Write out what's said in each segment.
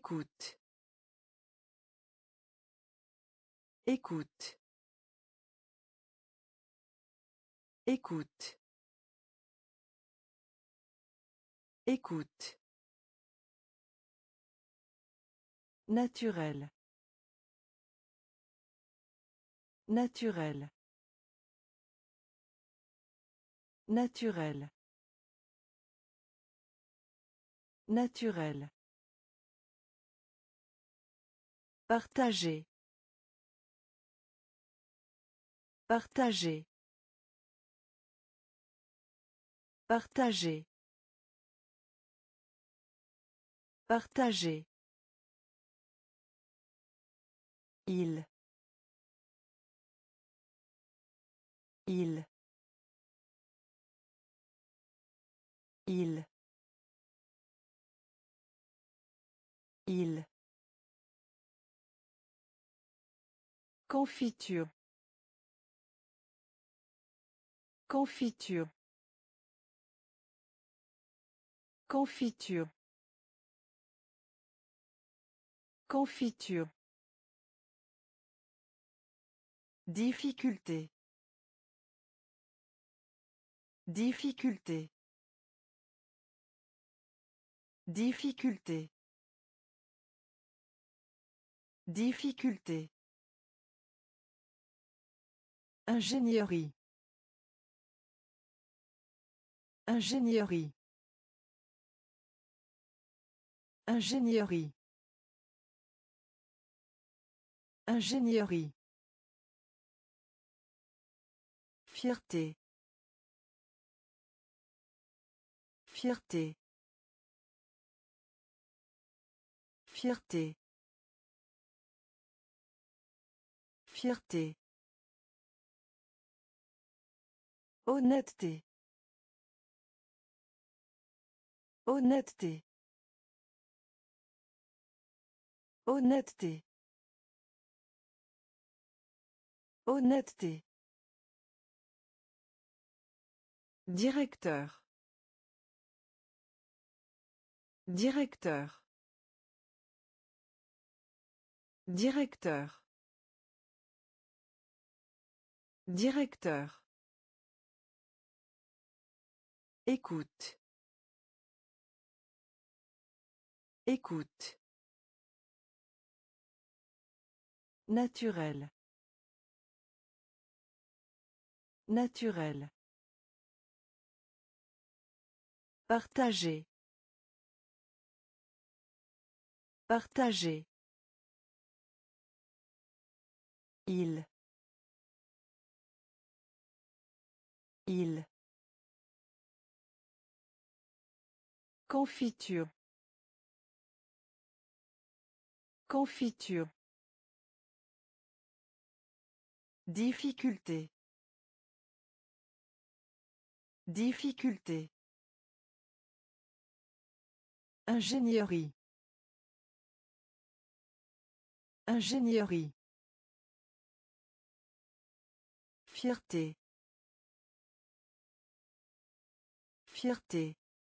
Écoute. Écoute. Écoute. Écoute. Naturel. Naturel. Naturel. Naturel. Partager. Partager. Partager. Partager. Il. Il. Il. Il. Confiture. Confiture. Confiture. Confiture. Difficulté. Difficulté. Difficulté. Difficulté. Ingénierie. Ingénierie. Ingénierie. Ingénierie. Fierté. Fierté. Fierté. Fierté. Honnêteté. Honnêteté. Honnêteté. Honnêteté. Directeur. Directeur. Directeur. Directeur. Écoute. Écoute. Naturel. Naturel. Partager. Partager. Il. Il. Confiture. Confiture. Difficulté. Difficulté. Ingénierie. Ingénierie. Fierté. Fierté.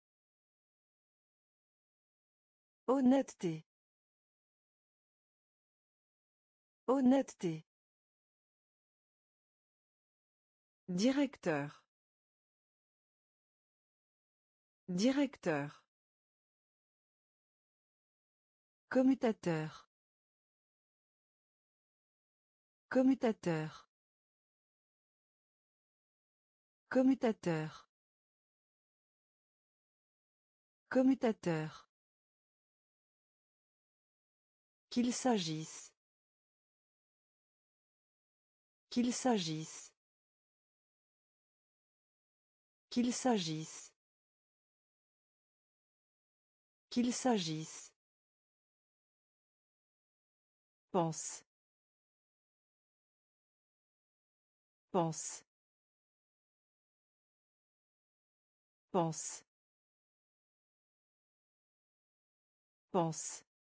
Honnêteté. Honnêteté. Directeur. Directeur. Commutateur. Commutateur. Commutateur. Commutateur. Qu'il s'agisse. Qu'il s'agisse. Qu'il s'agisse. Qu'il s'agisse. Pense. Pense. Pense. Pense.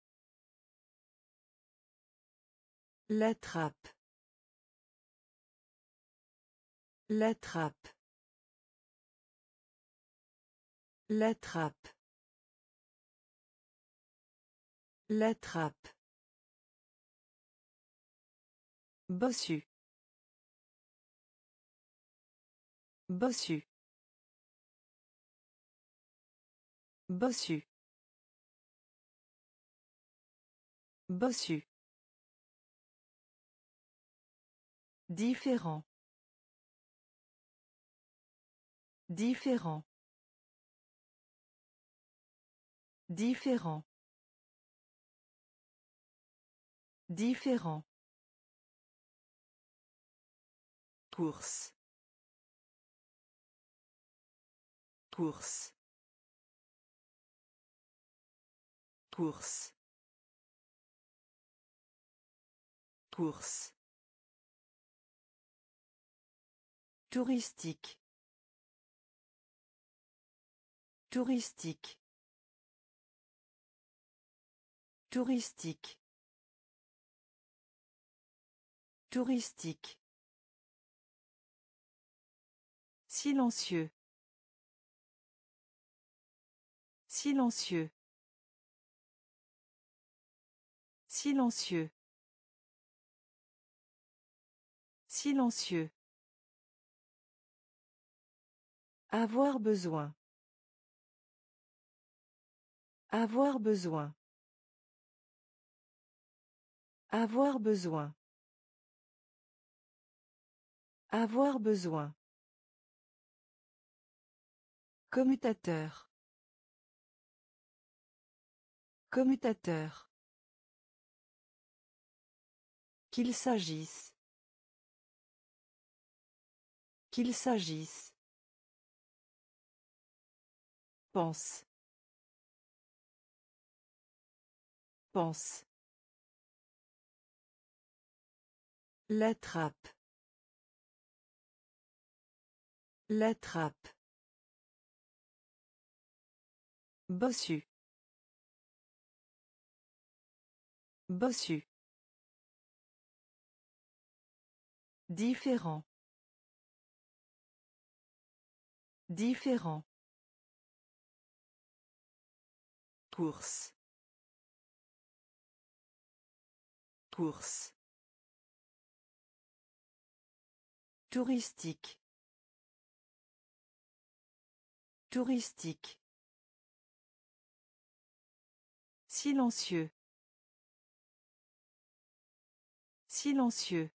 La trappe. La trappe. La trappe. La trappe. Bossu. Bossu. Bossu. Bossu. Différent. Différent. Différent. Différent. Course. Course. Course. Course. Touristique. Touristique. Touristique. Touristique. Silencieux. Silencieux. Silencieux. Silencieux. Avoir besoin. Avoir besoin. Avoir besoin. Avoir besoin. Commutateur. Commutateur. Qu'il s'agisse. Qu'il s'agisse. Pense. Pense. La trappe. La trappe. Bossu. Bossu. Différent. Différent. Course. Course. Touristique. Touristique. Silencieux. Silencieux.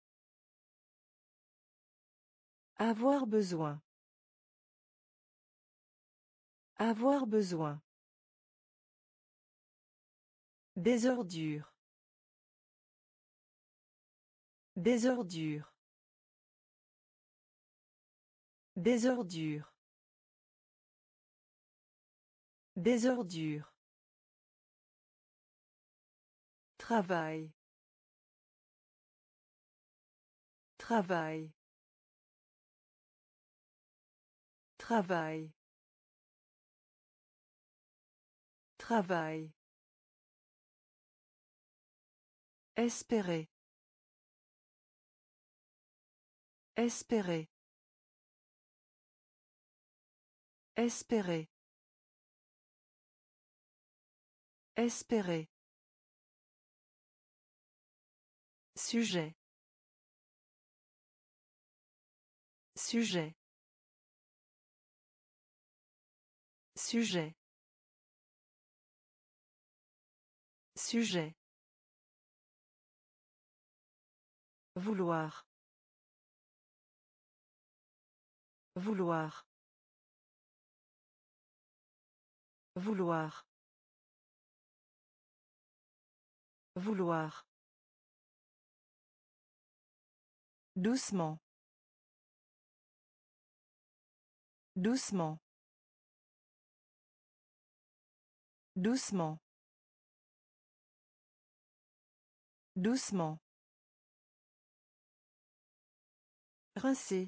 Avoir besoin. Avoir besoin. Désordure. Désordure. Désordure. Désordure. Travail. Travail. Travail. Travail. Espérer. Espérer. Espérer. Espérer. Sujet. Sujet. Sujet. Sujet. Vouloir. Vouloir. Vouloir. Vouloir. Doucement. Doucement. Doucement. Doucement. Rincer.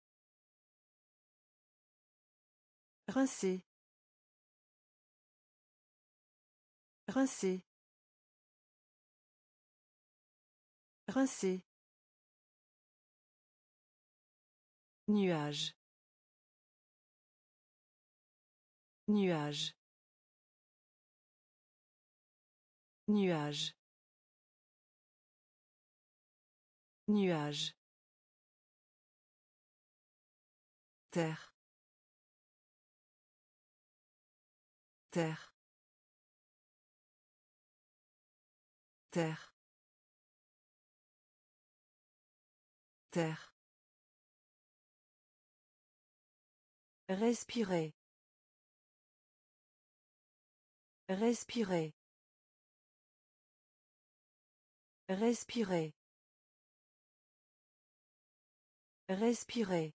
Rincer. Rincer. Rincer. Nuage. Nuage. Nuage. Nuage. Terre. Terre. Terre. Terre. Respirer. Respirer. Respirer. Respirer.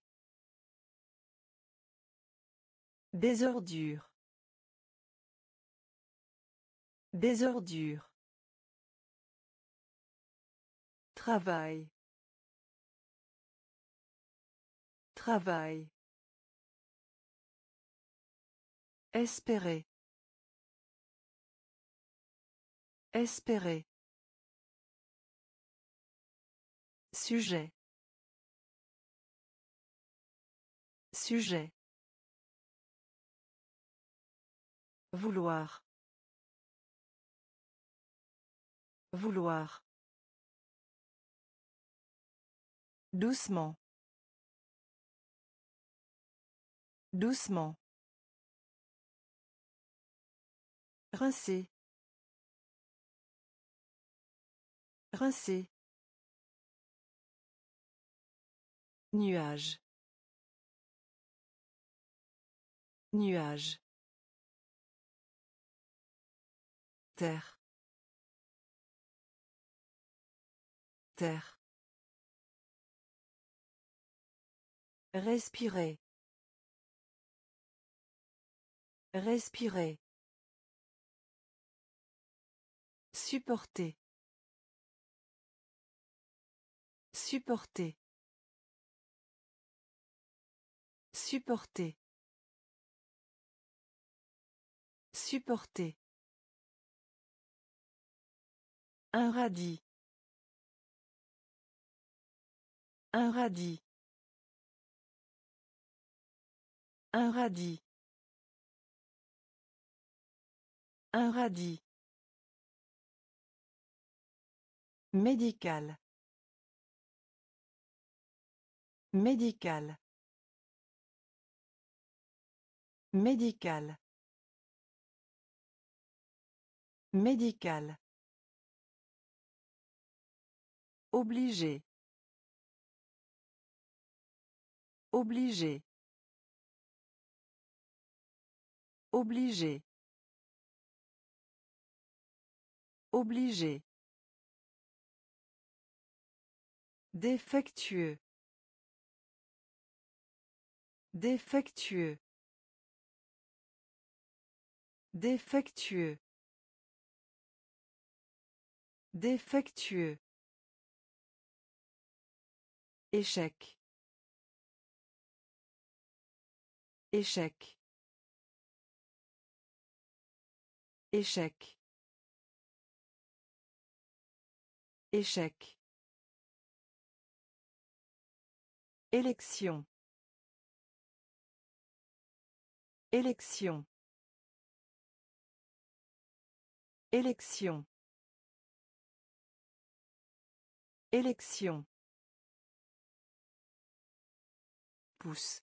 Désordure. Désordure. Travail. Travail. Espérer. Espérer. Sujet. Sujet. Vouloir. Vouloir. Doucement. Doucement. Rincer. Rincer. Nuage. Nuage. Terre. Terre. Respirer. Respirer. Supporter. Supporter. Supporter. Supporter. Un radis. Un radis. Un radis. Un radis. Médical. Médical. Médical. Médical. Obligé. Obligé. Obligé. Obligé. Défectueux. Défectueux. Défectueux. Défectueux. Échec. Échec. Échec. Échec. Élection. Élection. Élection. Élection. Pousse.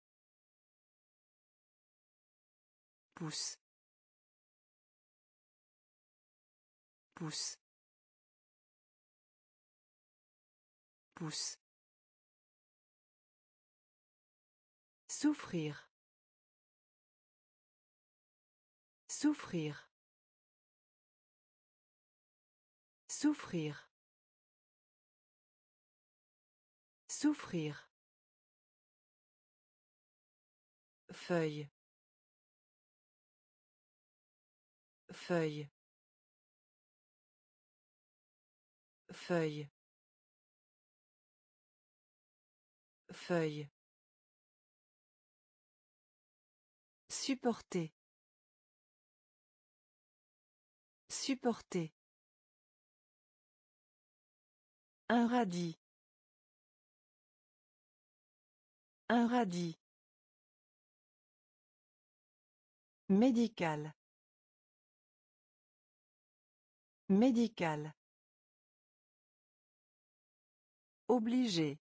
Pousse. Pousse. Pousse. Souffrir. Souffrir. Souffrir. Souffrir. Feuille. Feuille. Feuille. Feuille. Supporter. Supporter. Un radis. Un radis. Médical. Médical. Obligé.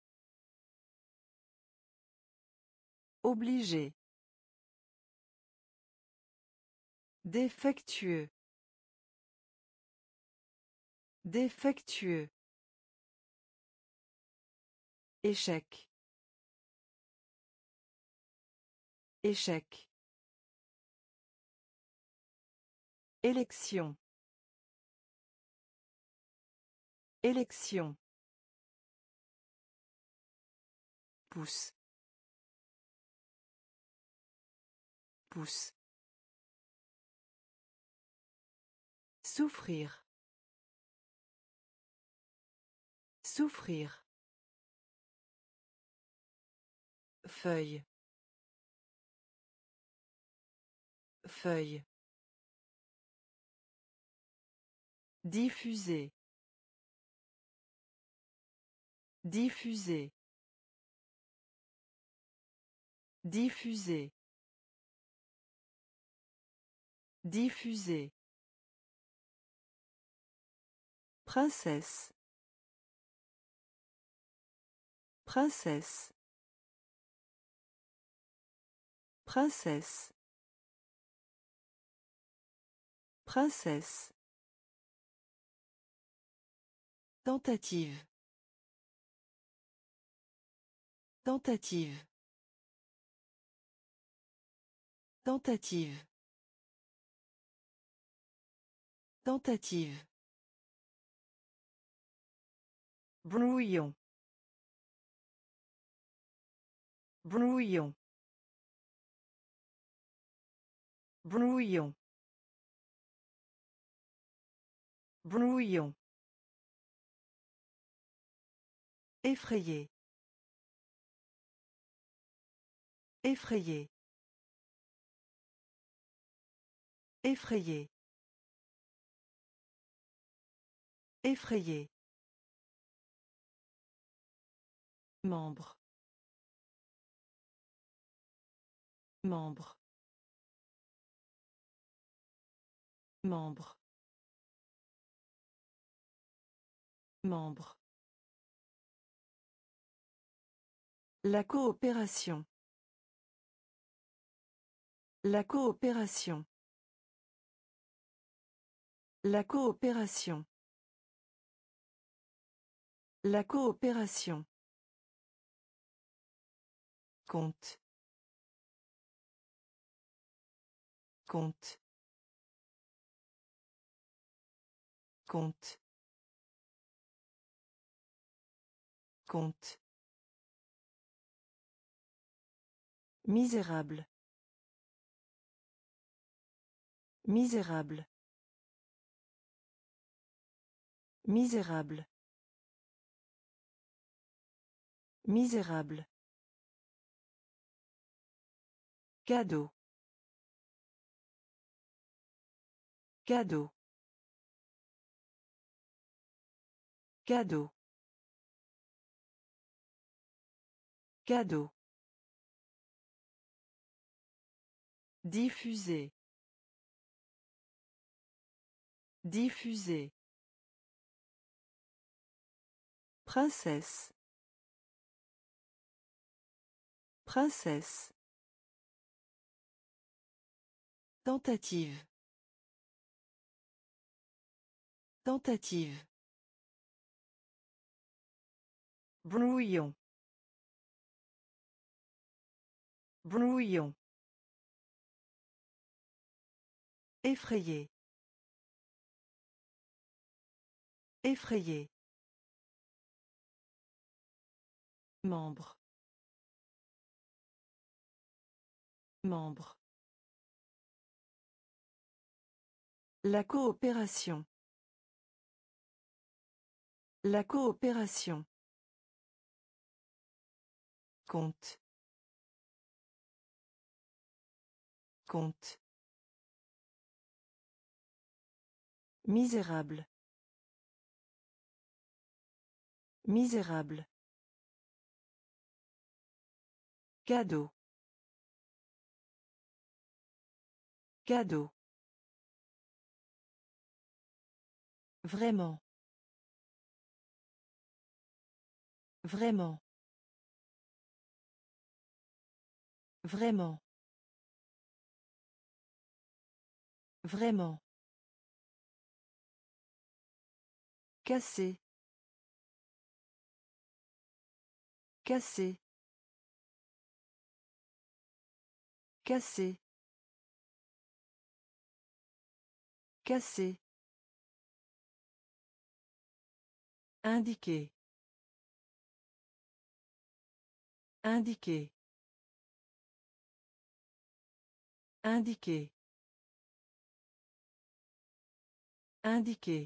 Obligé. Défectueux. Défectueux. Échec. Échec. Élection. Élection. Pouce. Pouce. Souffrir. Souffrir. Feuille. Feuille. Diffuser. Diffuser. Diffuser. Diffuser. Princesse. Princesse. Princesse. Princesse. Tentative. Tentative. Tentative. Tentative. Brouillon. Brouillon. Brouillon. Brouillon. Effrayé. Effrayé. Effrayé. Effrayé. Membre. Membre. Membre. Membre. La coopération. La coopération. La coopération. La coopération. Compte. Compte. Compte. Compte. Misérable. Misérable. Misérable. Misérable. Cadeau. Cadeau. Cadeau. Cadeau. Diffuser. Diffuser. Princesse. Princesse. Tentative. Tentative. Brouillon. Brouillon. Effrayé. Effrayé. Membre. Membre. La coopération. La coopération. Compte. Compte. Misérable. Misérable. Cadeau. Cadeau. Vraiment. Vraiment. Vraiment. Vraiment. Casser. Casser. Casser. Casser. Indiquer. Indiquer. Indiquer. Indiquer.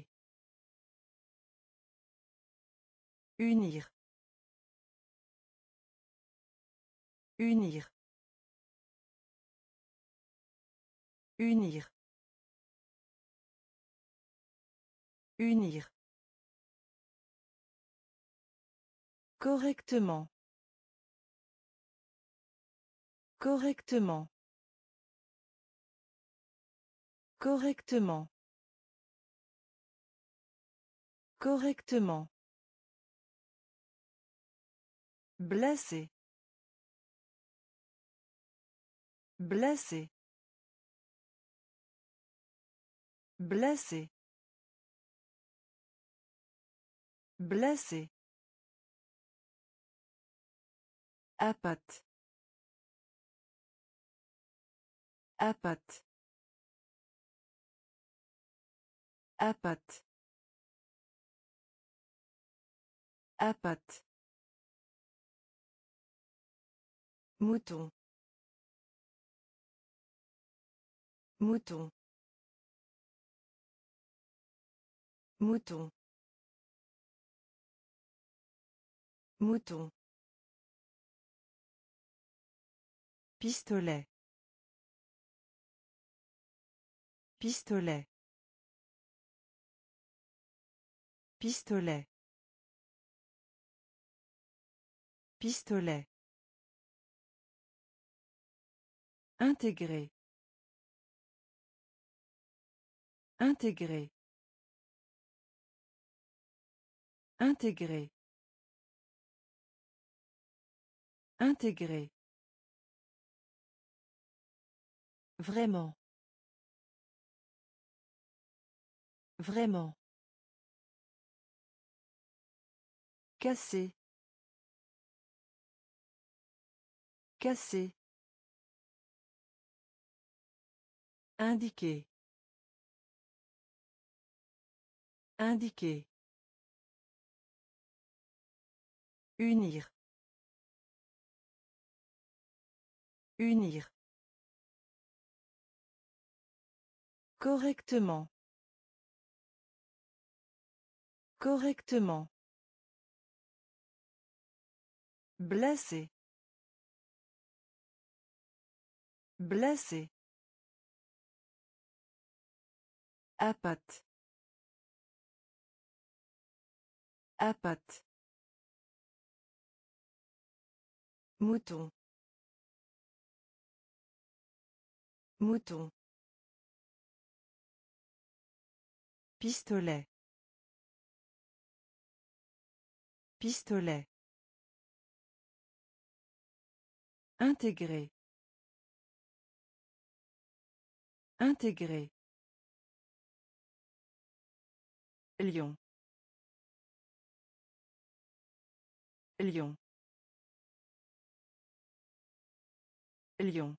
Unir. Unir. Unir. Unir. Correctement. Correctement. Correctement. Correctement. Blessé. Blessé. Blessé. Blessé. Appât. Appât. Appât. Appât. Mouton. Mouton. Mouton. Mouton. Pistolet. Pistolet. Pistolet. Pistolet. Intégrer. Intégrer. Intégrer. Intégrer. Vraiment. Vraiment. Casser. Casser. Indiquer. Indiquer. Unir. Unir. Correctement. Correctement. Blessé. Blessé. Appât. Appât. Mouton. Mouton. Pistolet. Pistolet. Intégrer. Intégrer. Lion. Lion. Lion.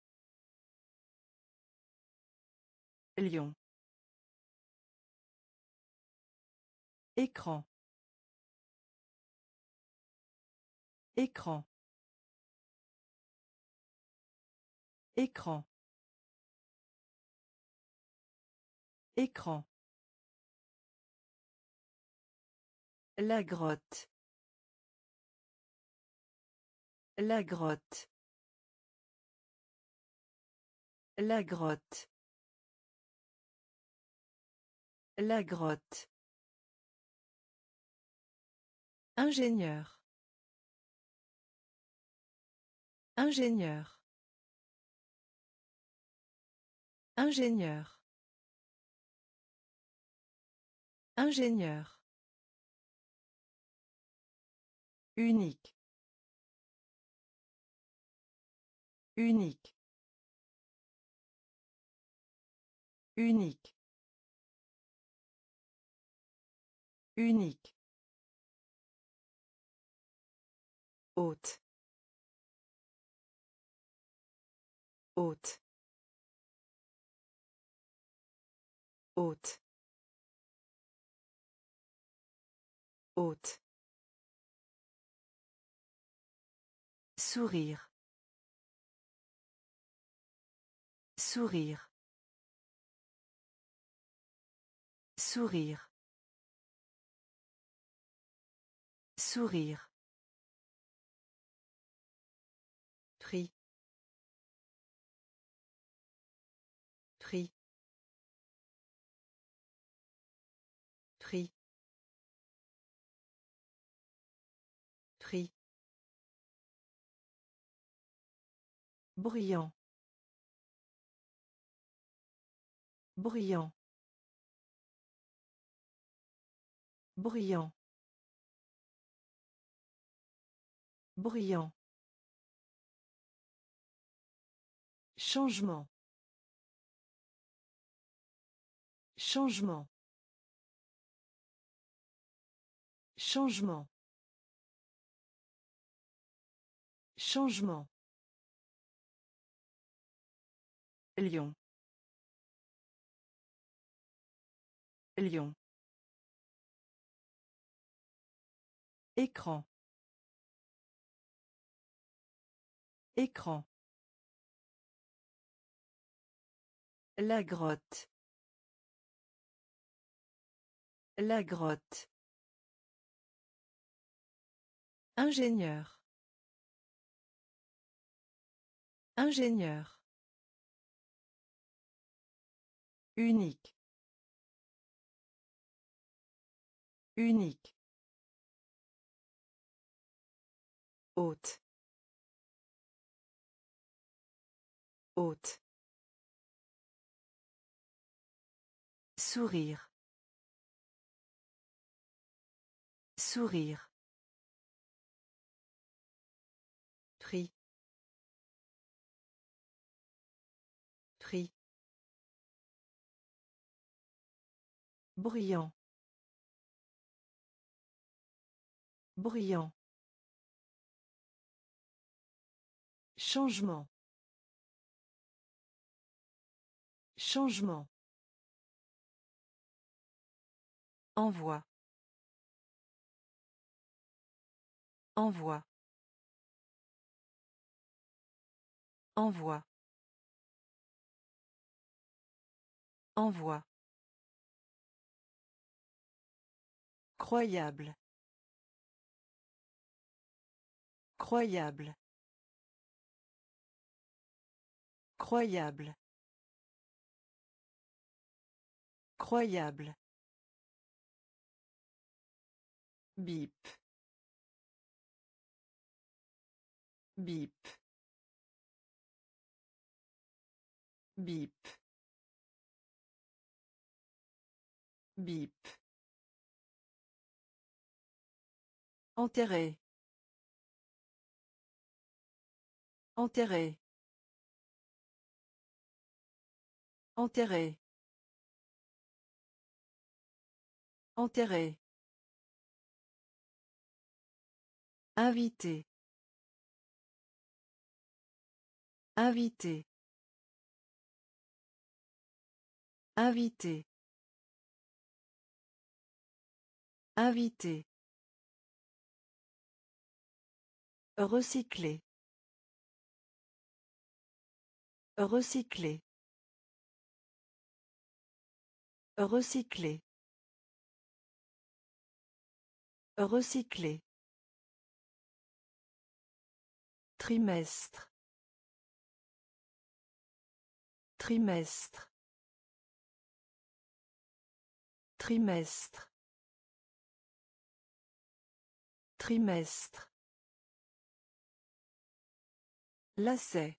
Lion. Écran. Écran. Écran. Écran. La grotte. La grotte. La grotte. La grotte. Ingénieur. Ingénieur. Ingénieur. Ingénieur. Unique. Unique. Unique. Unique. Haute. Haute. Haute. Haute. Sourire. Sourire. Sourire. Sourire. Prix. Prix. Prix. Prix. Bruyant. Bruyant. Bruyant. Bruyant. Changement. Changement. Changement. Changement. Lion. Lion. Écran. Écran. La grotte. La grotte. Ingénieur. Ingénieur. Unique. Unique. Haute. Haute. Sourire. Sourire. Prix. Prix. Bruyant. Bruyant. Changement. Changement. Envoi. Envoi. Envoi. Envoi. Croyable. Croyable. Croyable. Croyable. Bip. Bip. Bip. Bip. Enterré. Enterré. Enterré. Enterré. Invité. Invité. Invité. Invité. Recycler. Recycler. Recycler. Recycler. Trimestre. Trimestre. Trimestre. Trimestre. Lacet.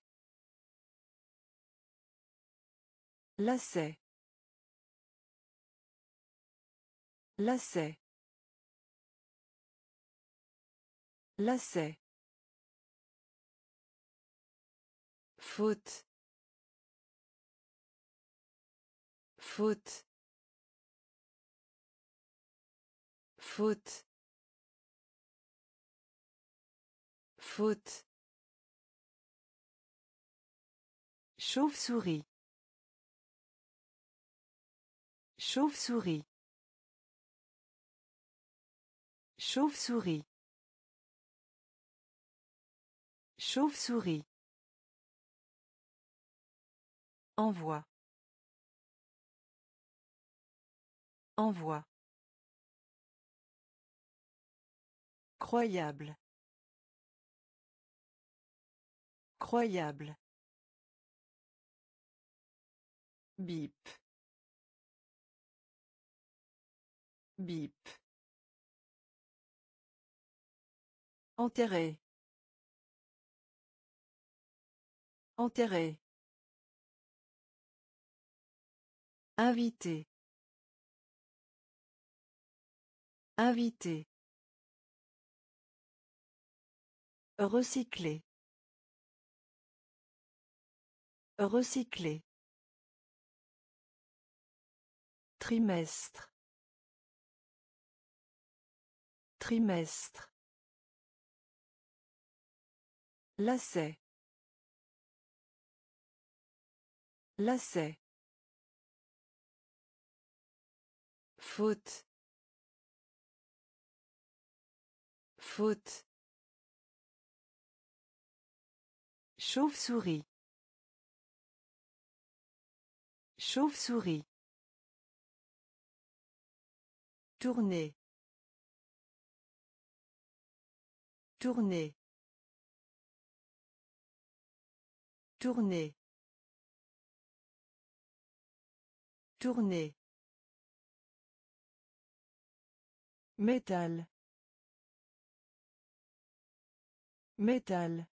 Lacet. Lacet. Lacet. Faute. Faute. Faute. Faute. Chauve-souris. Chauve-souris. Chauve-souris. Chauve-souris. Envoi. Envoi. Croyable. Croyable. Bip. Bip. Enterré. Enterré. Invité. Invité. Recycler. Recycler. Trimestre. Trimestre. Lacet. Lacet. Faute. Faute. Chauve-souris. Chauve-souris. Tourner. Tourner. Tourner. Tourner. Métal. Métal.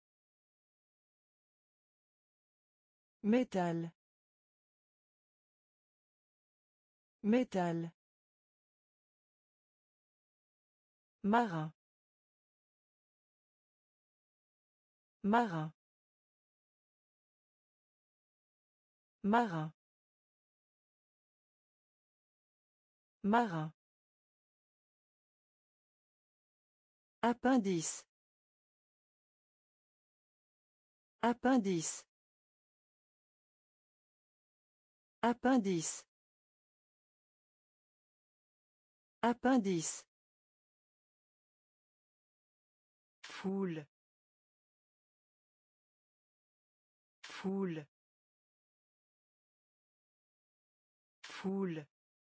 Métal. Métal. Marin. Marin. Marin. Marin. Appendice. Appendice. Appendice. Appendice. Foule. Foule. Foule.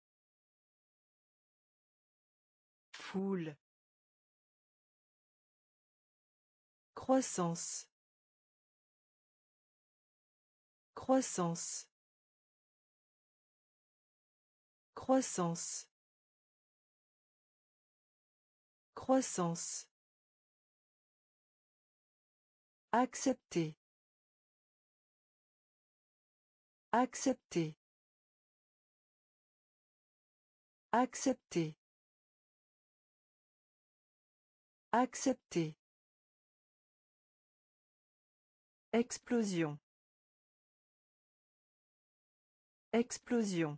Foule. Croissance. Croissance. Croissance. Croissance. Accepter. Accepter. Accepter. Accepter. Explosion. Explosion.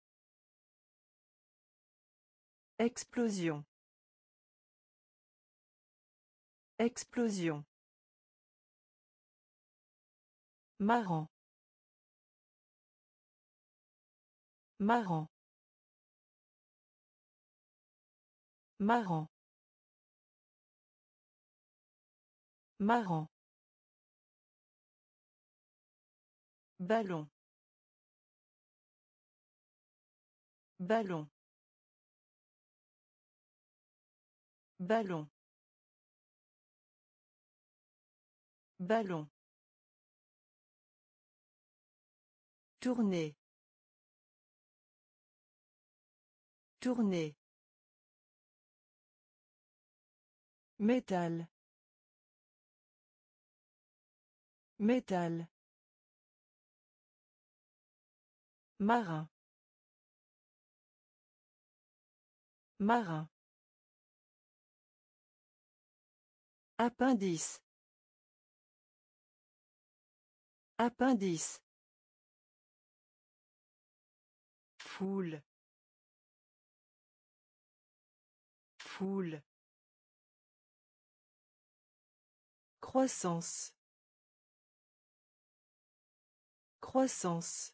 Explosion. Explosion. Marrant. Marrant. Marrant. Marrant. Ballon. Ballon. Ballon. Ballon. Tourner. Tourner. Métal. Métal. Marin. Marin. Appendice. Appendice. Foule. Foule. Croissance. Croissance.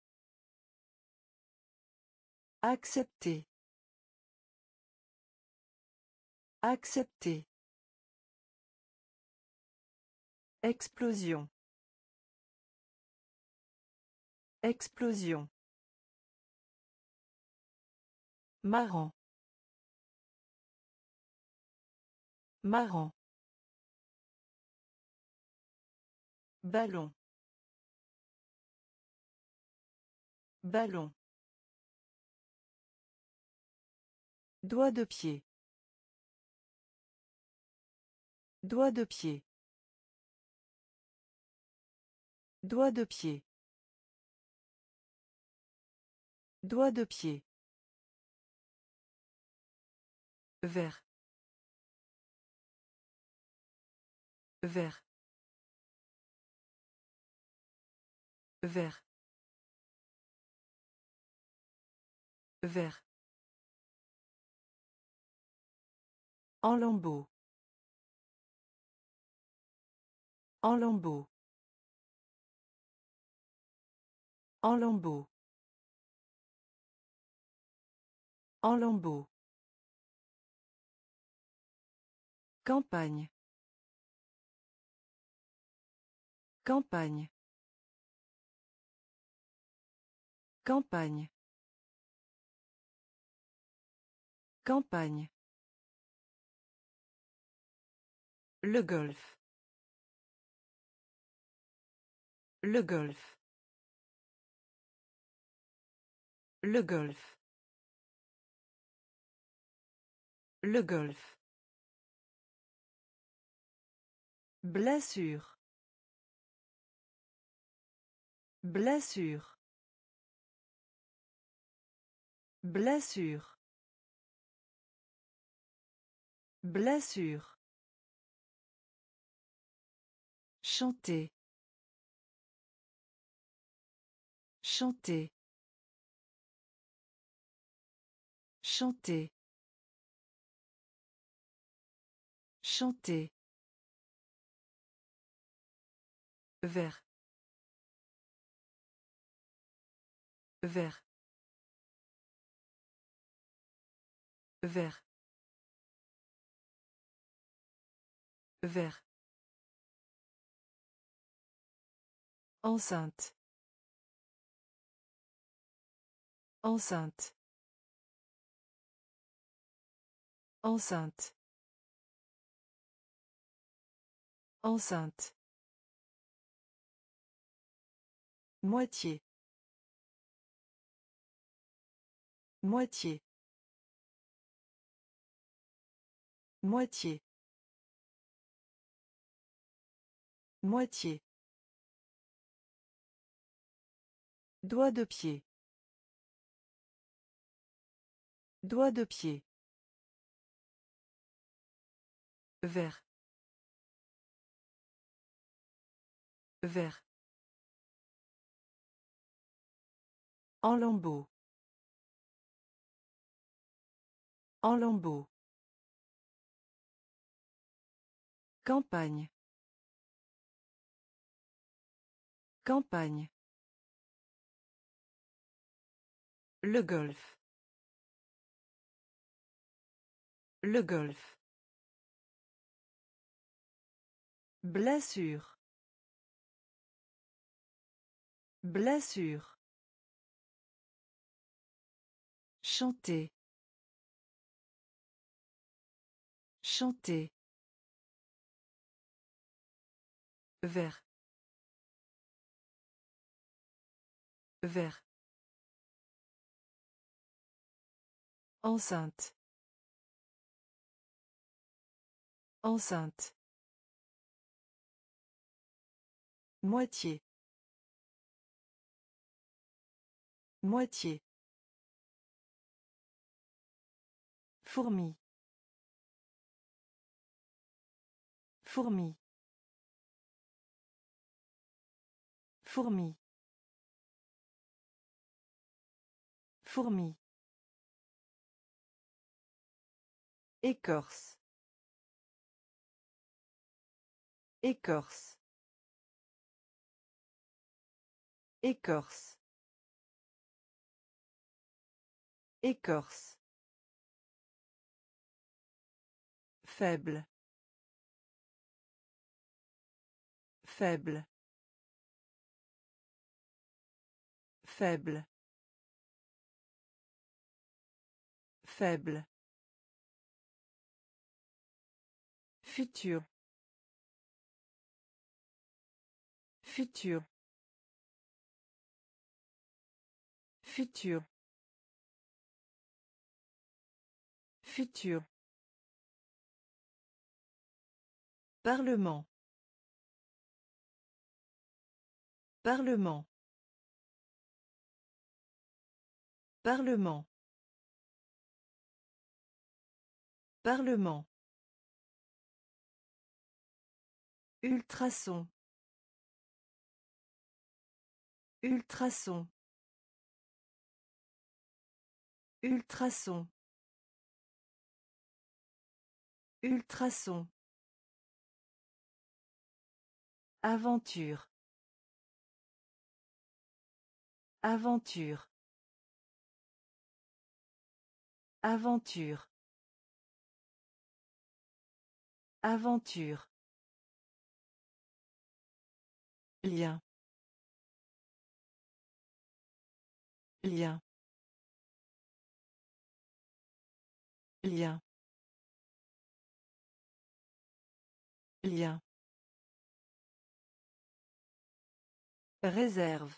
Accepter. Accepter. Explosion. Explosion. Marrant. Marrant. Ballon. Ballon. Doigt de pied. Doigt de pied. Doigt de pied. Doigt de pied. Vert. Vert. Vert. Vert. En lambeaux. En lambeaux. En lambeaux. En lambeaux. Campagne. Campagne. Campagne. Campagne. Le golf. Le golf. Le golf. Le golf. Blessure. Blessure. Blessure. Blessure. Chanter. Chanter. Chanter. Chanter. Vert. Vert. Vert. Vert. Enceinte. Enceinte. Enceinte. Enceinte. Moitié. Moitié. Moitié. Moitié. Doigt de pied. Doigt de pied. Vert. Vert. En lambeaux. En lambeaux. Campagne. Campagne. Le golf. Le golf. Blessure. Blessure. Chanter. Chanter. Vert. Vert. Enceinte. Enceinte. Moitié. Moitié. Fourmi. Fourmi. Fourmi. Fourmi. Écorce. Écorce. Écorce. Écorce. Faible. Faible. Faible. Faible. Futur. Futur. Futur. Futur. Parlement. Parlement. Parlement. Parlement. Ultrason. Ultrason. Ultrason. Ultrason. Aventure. Aventure. Aventure. Aventure. Lien. Lien. Lien. Lien. Réserve.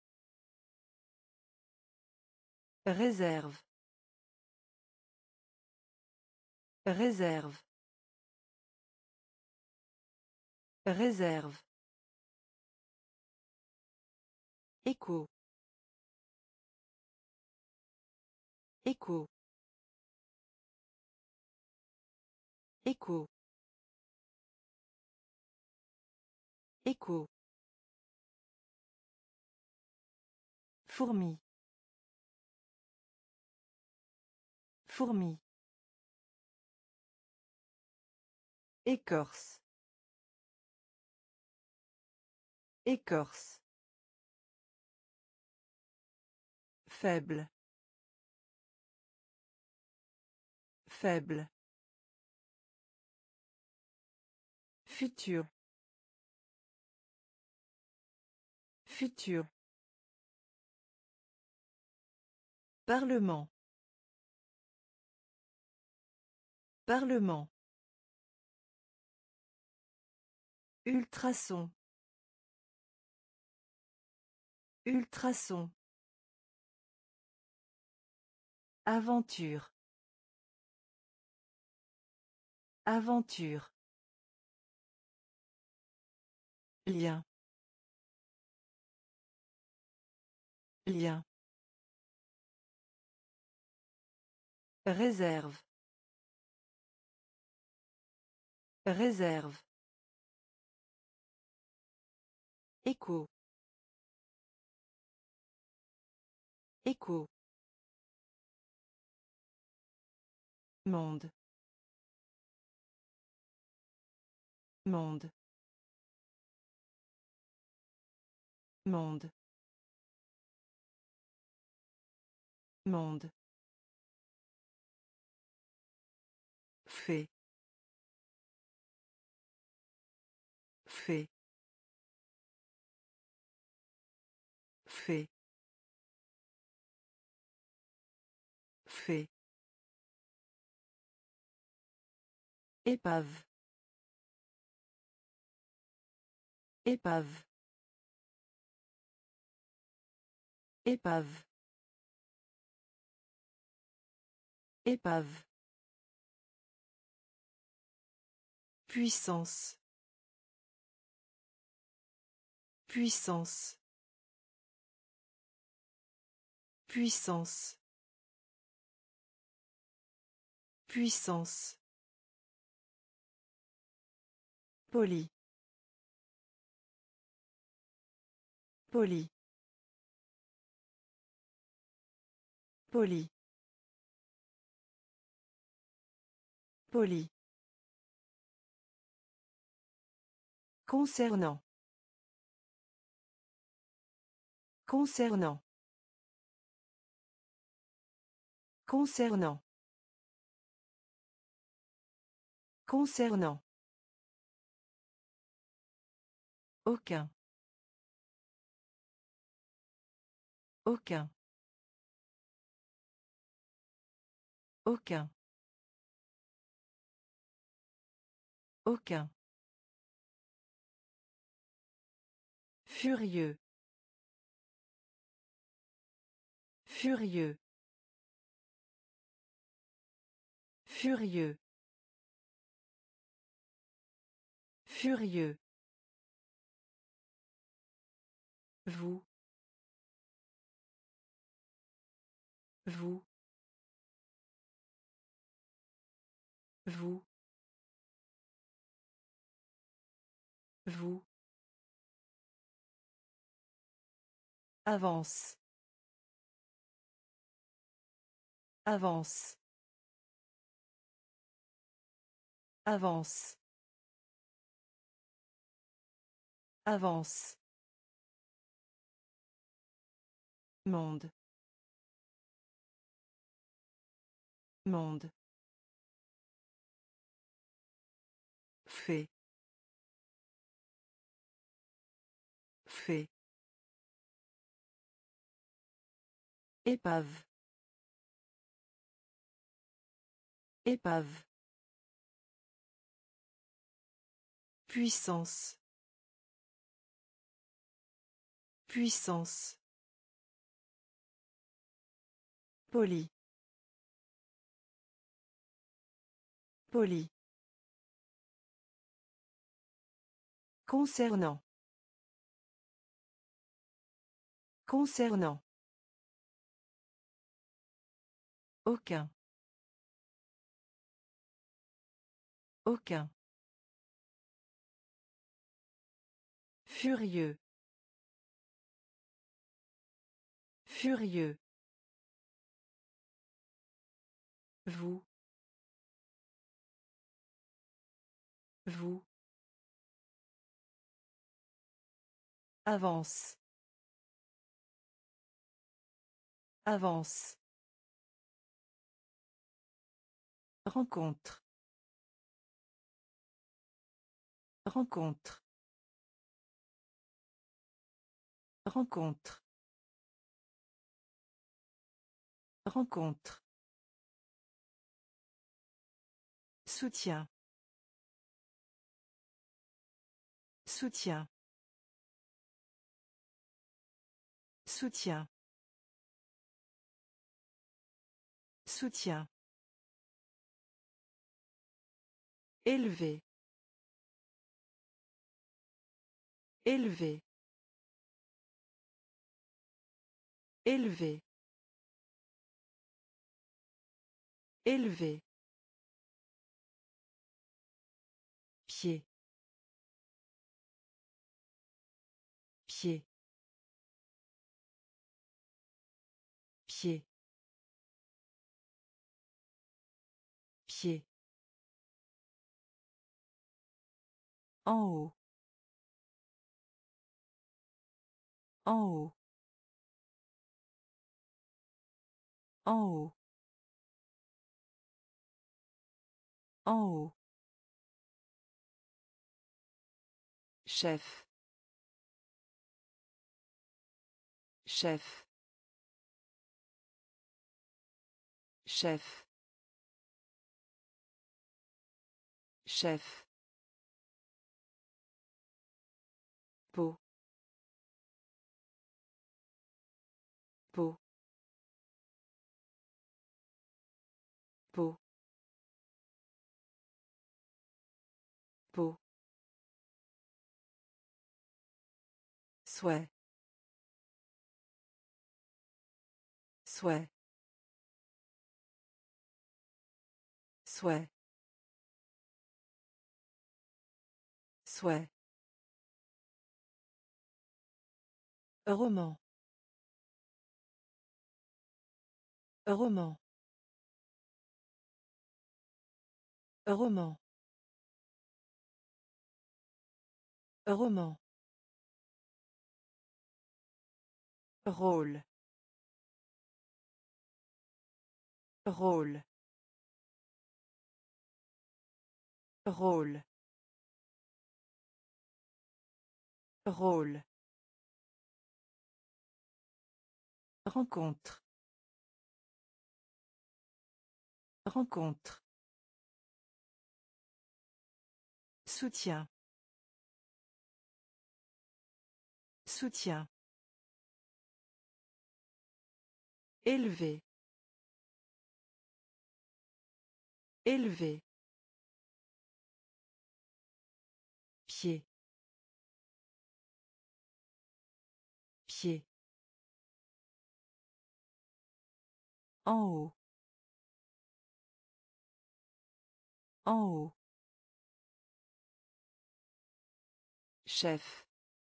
Réserve. Réserve. Réserve. Écho. Écho. Écho. Écho. Fourmi. Fourmi. Écorce. Écorce. Faible. Faible. Futur. Futur. Parlement. Parlement. Ultrason. Ultrason. Aventure. Aventure. Lien. Lien. Réserve. Réserve. Écho. Écho. Monde. Monde. Monde. Monde. Fait. Fait. Fait. Fait. Épave. Épave. Épave. Épave. Puissance. Puissance. Puissance. Puissance. Poli. Poli. Poli. Poli. Concernant. Concernant. Concernant. Concernant. Aucun. Aucun. Aucun. Aucun. Furieux. Furieux. Furieux. Furieux. Vous. Vous. Vous. Vous. Avance. Avance. Avance. Avance. Monde. Monde. Fait. Fait. Épave. Épave. Puissance. Puissance. Poli. Poli. Concernant. Concernant. Aucun. Aucun. Furieux. Furieux. Vous. Vous. Avance. Avance. Rencontre. Rencontre. Rencontre. Rencontre. Soutien. Soutien. Soutien. Soutien. Élevé. Élevé. Élevé. Élevé. Pied. Pied. Pied. Pied. En haut. En haut. En haut. En haut. Chef. Chef. Chef. Chef. Peau. Peau. Peau. Peau. Souhait. Souhait. Souhait. Souhait. Roman. Roman. Roman. Roman. Rôle. Rôle. Rôle. Rôle. Rencontre. Rencontre. Soutien. Soutien. Élevé. Élevé. Pied. Pied. En haut. En haut. Chef.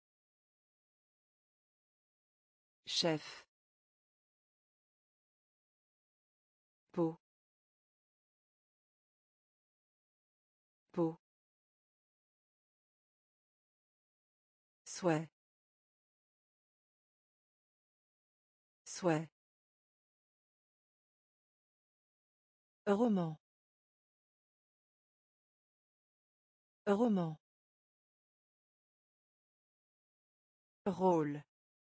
Chef. Peau. Peau. Souhait. Souhait. Roman. Roman. Rôle.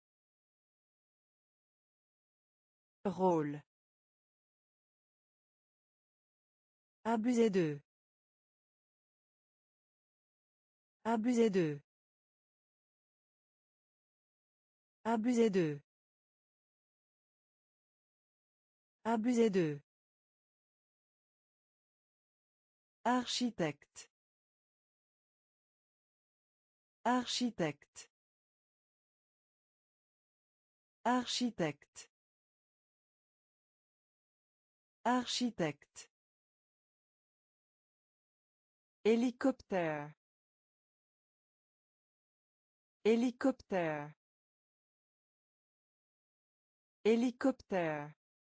Rôle. Abuser d'eux. Abuser d'eux. Abuser d'eux. Abuser d'eux. Architecte. Architecte. Architecte. Architecte. Hélicoptère. Hélicoptère. Hélicoptère.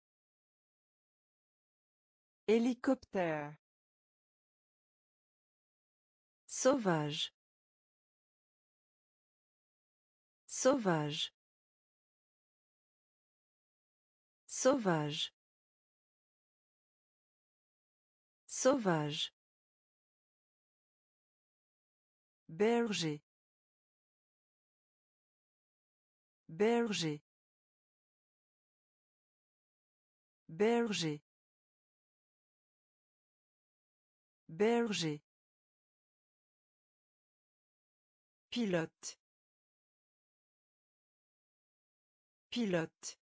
Hélicoptère. Sauvage. Sauvage. Sauvage. Sauvage. Berger. Berger. Berger. Berger. Pilote. Pilote.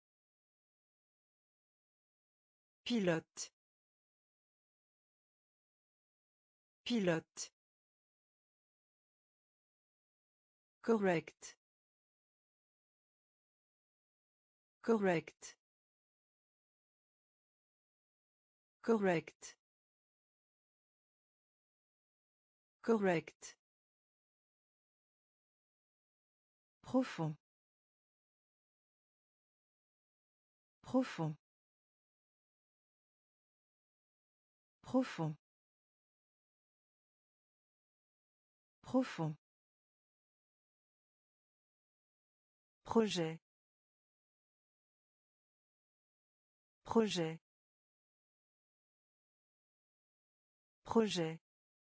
Pilote. Pilote. Correct. Correct. Correct. Correct. Profond. Profond. Profond. Profond. Projet. Projet. Projet.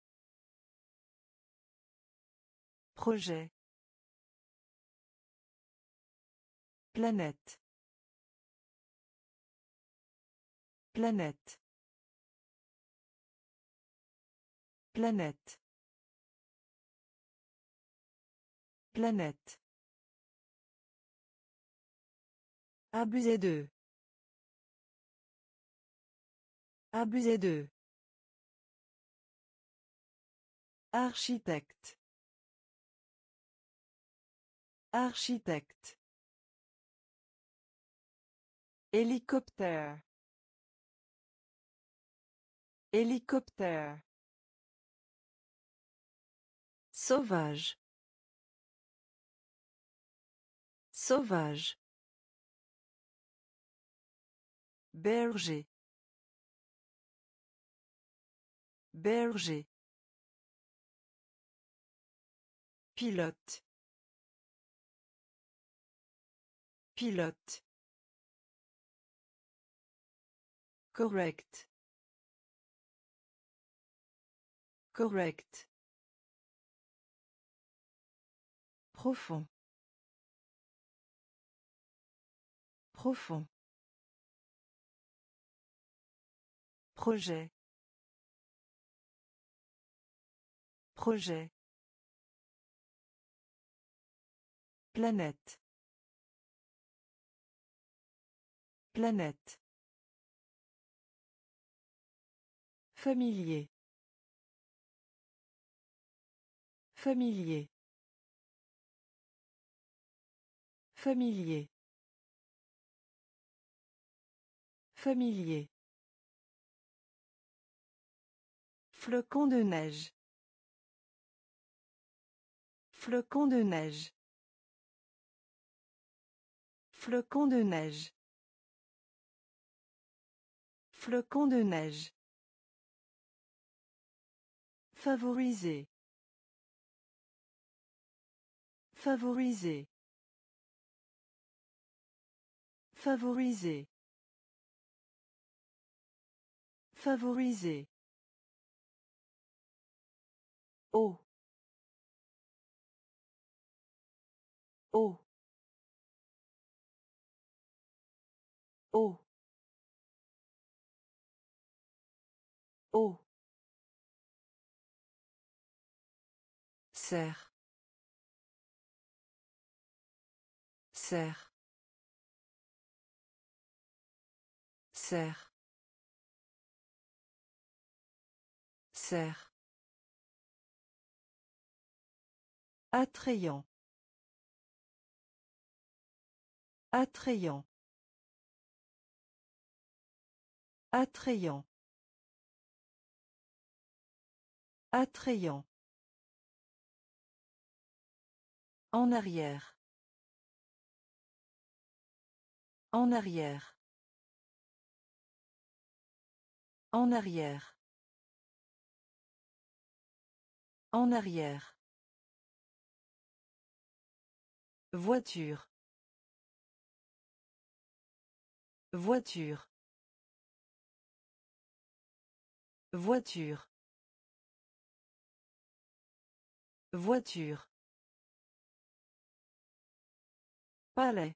Projet. Planète. Planète. Planète. Planète. Abuser d'eux. Abuser d'eux. Architecte. Architecte. Hélicoptère. Hélicoptère. Sauvage. Sauvage. Berger. Berger. Pilote. Pilote. Correct. Correct. Profond. Profond. Projet. Projet. Planète. Planète. Familier. Familier. Familier. Familier. Flocon de neige. Flocon de neige. Flocon de neige. Flocon de neige. Favoriser. Favoriser. Favoriser. Favoriser. Eau. Eau. Eau. Eau. Serre. Serre. Serre. Serre. Attrayant. Attrayant. Attrayant. Attrayant. En arrière. En arrière. En arrière. En arrière. Voiture. Voiture. Voiture. Voiture. Palais.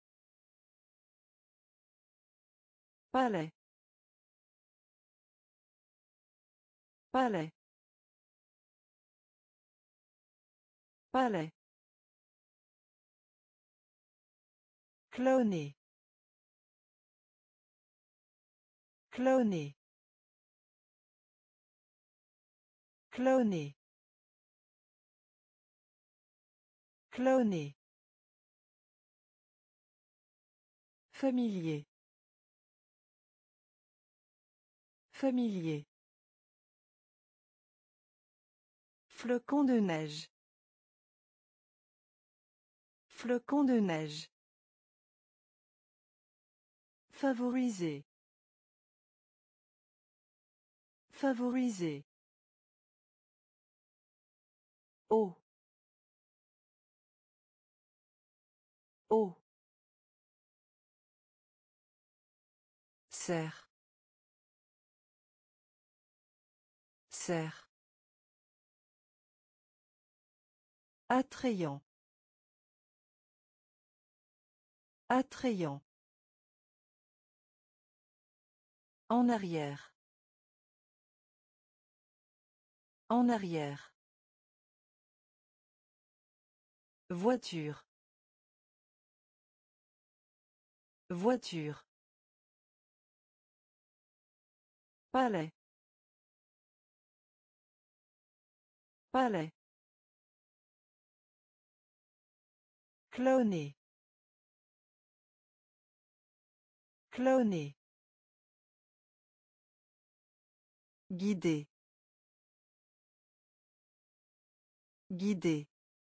Palais. Palais. Palais. Cloner. Cloner. Cloner. Cloner. Familier. Familier. Flocon de neige. Flocon de neige. Favoriser. Favoriser. Eau. Eau. Serre. Serre. Attrayant. Attrayant. En arrière. En arrière. Voiture. Voiture. Palais. Palais. Cloner. Cloner. Guider. Guider.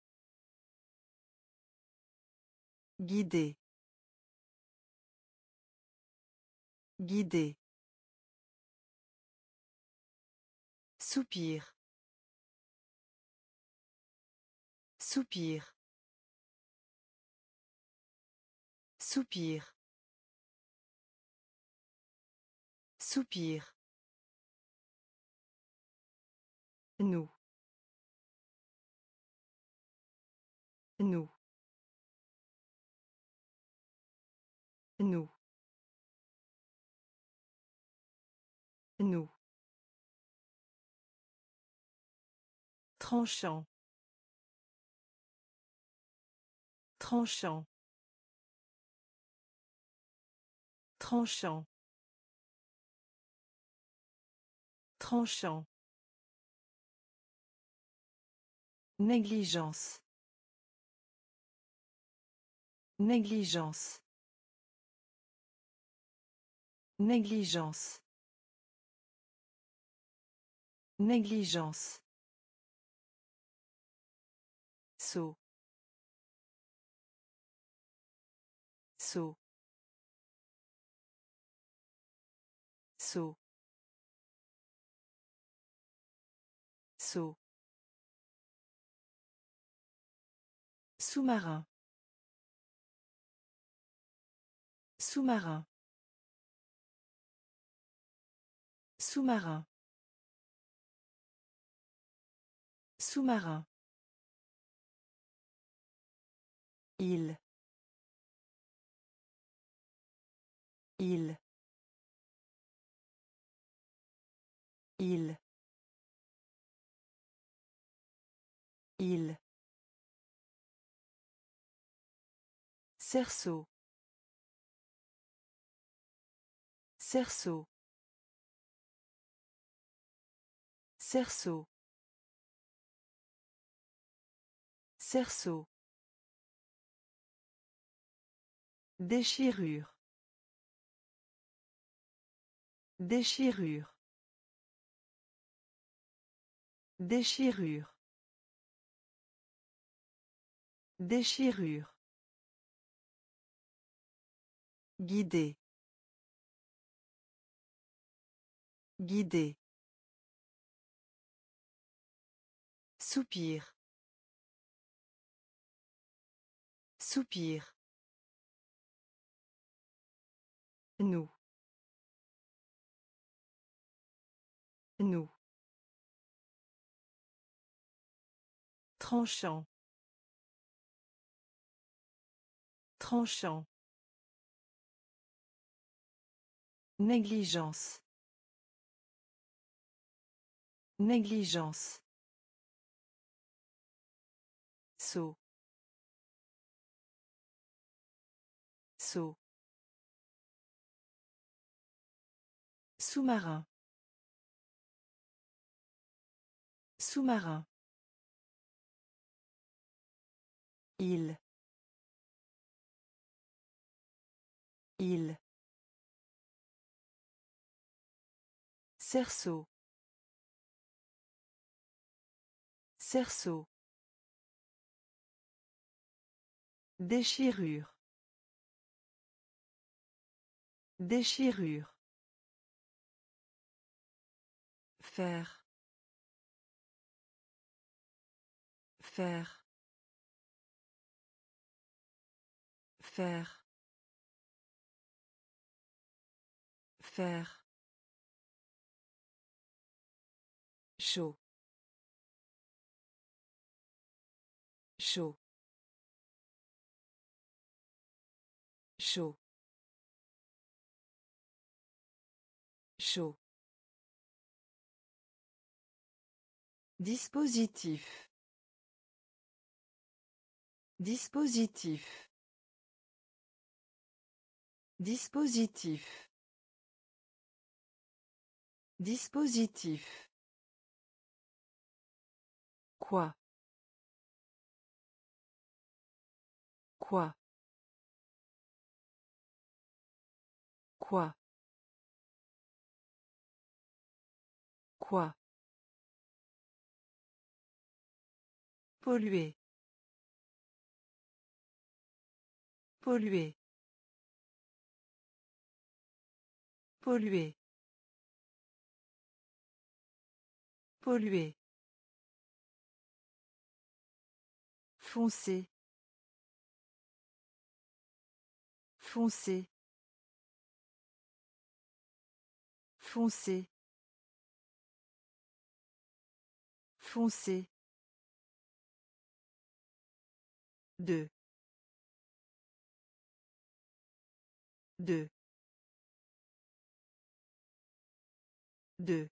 Guider. Guider. Soupir. Soupir. Soupir. Soupir. Nous. Nous. Nous. Nous. Tranchant. Tranchant. Tranchant. Tranchant. Négligence. Négligence. Négligence. Négligence. Saut. Saut. Saut. Saut. Sous-marin. Sous-marin. Sous-marin. Sous-marin. Il. Il. Il. Il. Cerceau. Cerceau. Cerceau. Cerceau. Déchirure. Déchirure. Déchirure. Déchirure. Guider. Guider. Soupir. Soupir. Nous. Nous. Tranchant. Tranchant. Négligence. Négligence. Saut. Saut. Sous-marin. Sous-marin. Il. Il. Cerceau. Cerceau. Déchirure. Déchirure. Faire. Faire. Faire. Faire. Chaud. Chaud. Chaud. Chaud. Dispositif. Dispositif. Dispositif. Dispositif. Quoi? Quoi? Quoi? Quoi? Polluer. Polluer. Polluer. Polluer. Foncé. Foncé. Foncé. Foncé. Deux. Deux. Deux.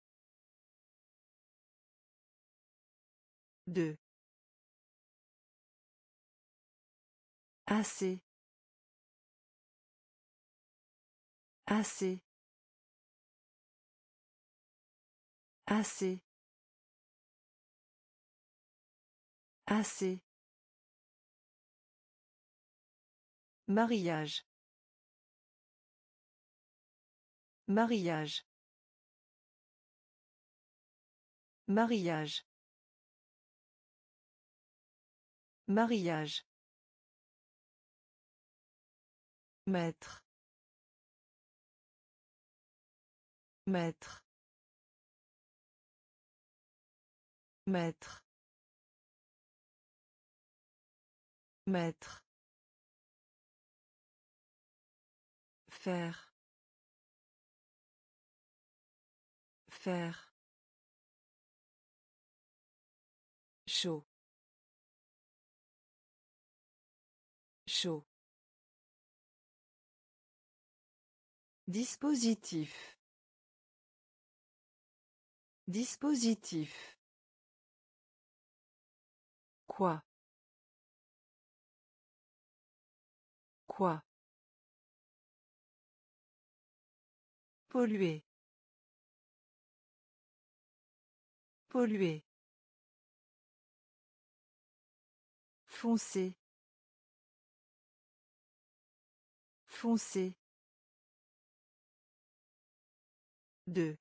Deux. Assez. Assez. Assez. Assez. Mariage. Mariage. Mariage. Mariage. Maître. Maître. Maître. Maître. Faire. Faire. Chaud. Chaud. Dispositif. Dispositif. Quoi? Quoi? Polluer. Polluer. Foncé. Foncé. Deux.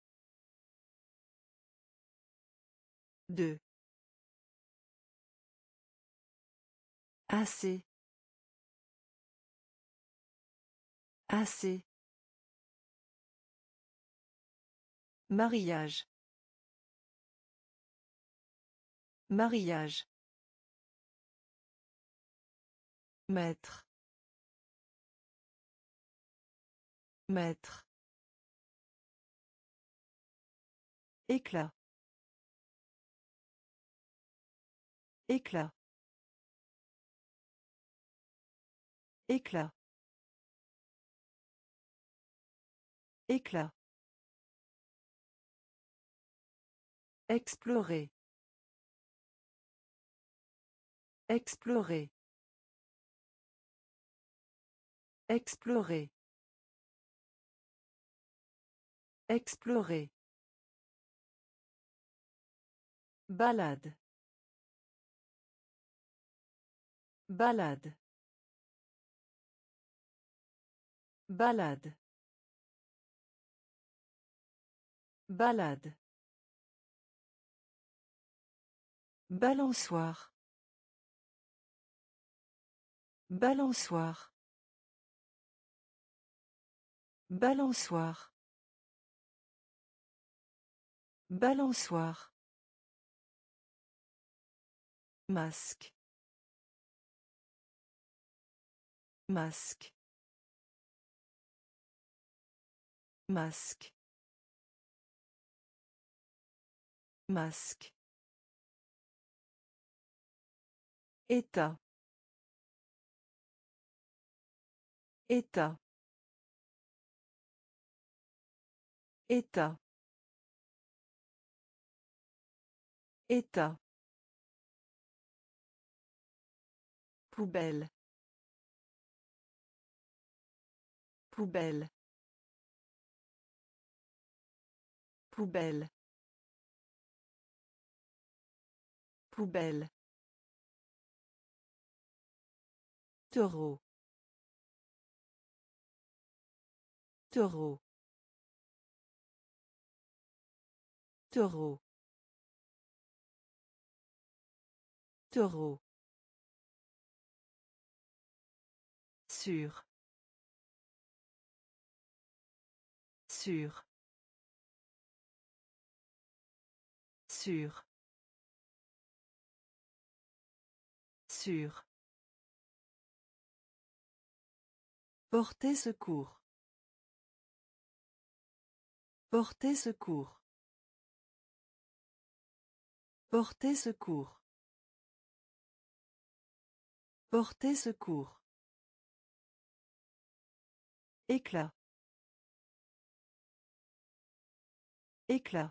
Deux. Assez. Assez. Mariage. Mariage. Maître. Maître. Éclat. Éclat. Éclat. Éclat. Explorer. Explorer. Explorer. Explorer. Balade. Balade. Balade. Balade. Balançoire. Balançoire. Balançoire. Balançoire. Masque. Masque. Masque. Masque. État. État. État. État. Poubelle. Poubelle. Poubelle. Poubelle. Taureau. Taureau. Taureau. Taureau. Sûr. Sûr. Sûr. Sûr. Porter secours. Porter secours. Porter secours. Porter secours. Éclat. Éclat.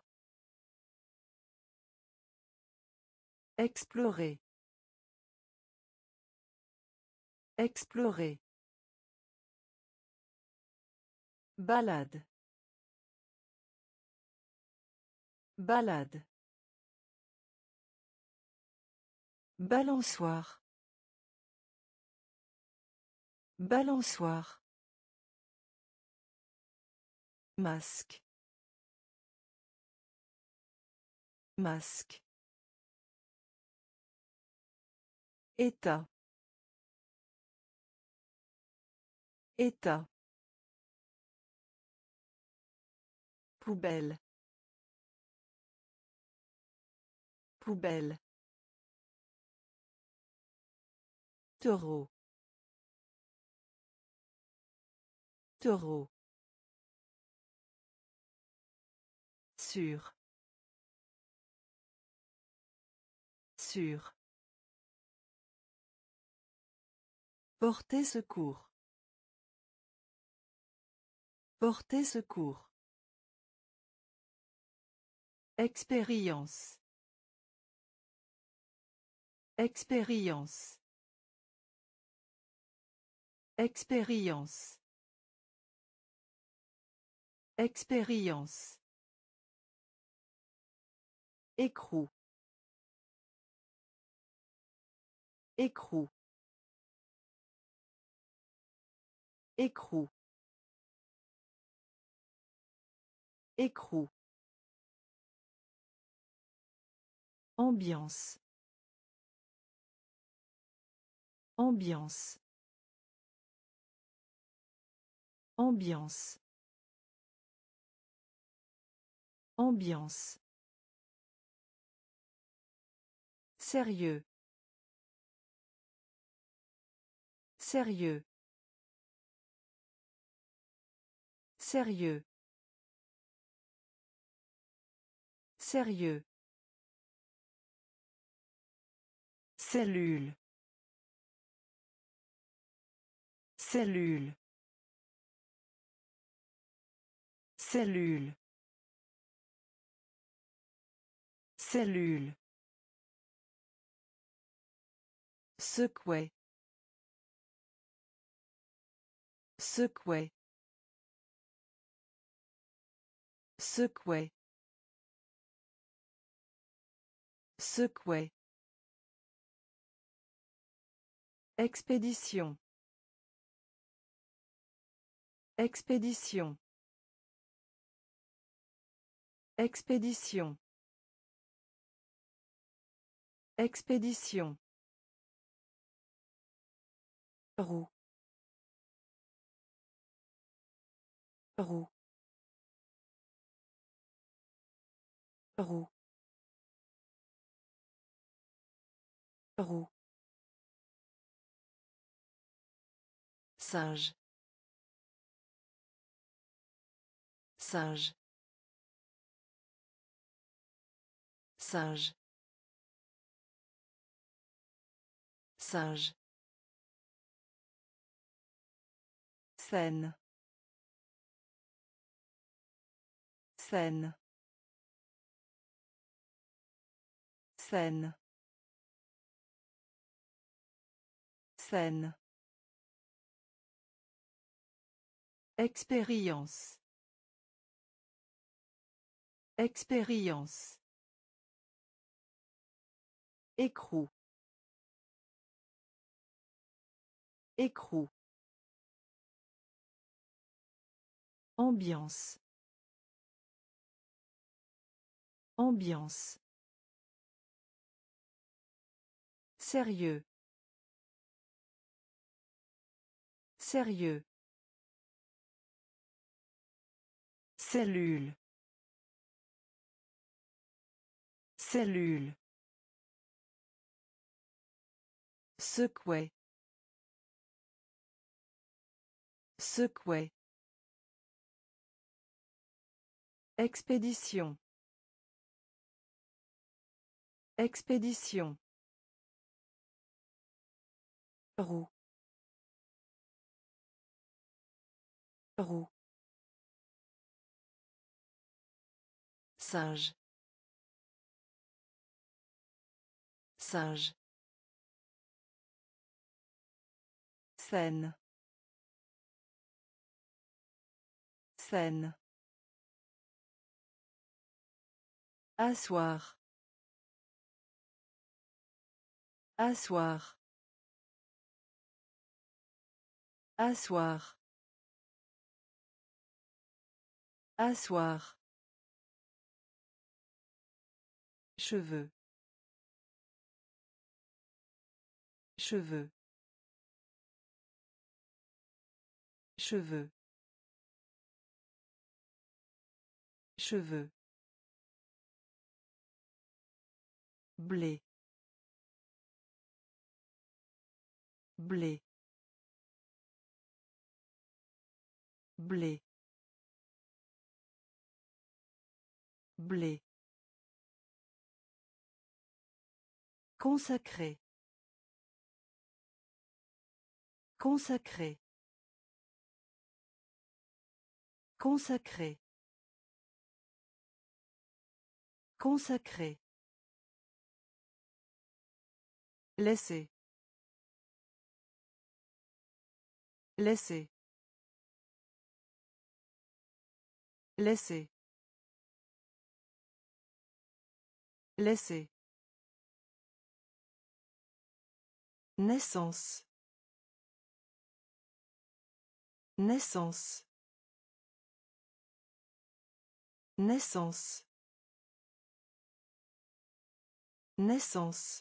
Explorer. Explorer. Balade. Balade. Balançoire. Balançoire. Masque. Masque. État. État. Poubelle. Poubelle. Taureau. Taureau. Sûr. Sûr. Porter secours. Porter secours. Expérience. Expérience. Expérience. Expérience. Écrou. Écrou. Écrou. Écrou. Ambiance. Ambiance. Ambiance. Ambiance. Sérieux. Sérieux. Sérieux. Sérieux. Cellule. Cellule. Cellule. Cellule. Secouer. Secouer. Secouer. Secouer. Expédition. Expédition. Expédition. Expédition. Roue. Roue. Roue. Roue. Singe. Singe. Singe. Singe. Scène. Scène. Scène. Scène. Expérience. Expérience. Écrou. Écrou. Ambiance. Ambiance. Sérieux. Sérieux. Cellule. Cellule. Secouer. Secouer. Expédition. Expédition. Roue. Roue. Singe. Singe. Scène. Scène. Asseoir. Asseoir. Asseoir. Asseoir. Cheveux. Cheveux. Cheveux. Cheveux. Blé. Blé. Blé. Blé. Consacré. Consacré. Consacré. Consacré. Laisser. Laisser. Laisser. Laisser. Naissance. Naissance. Naissance. Naissance.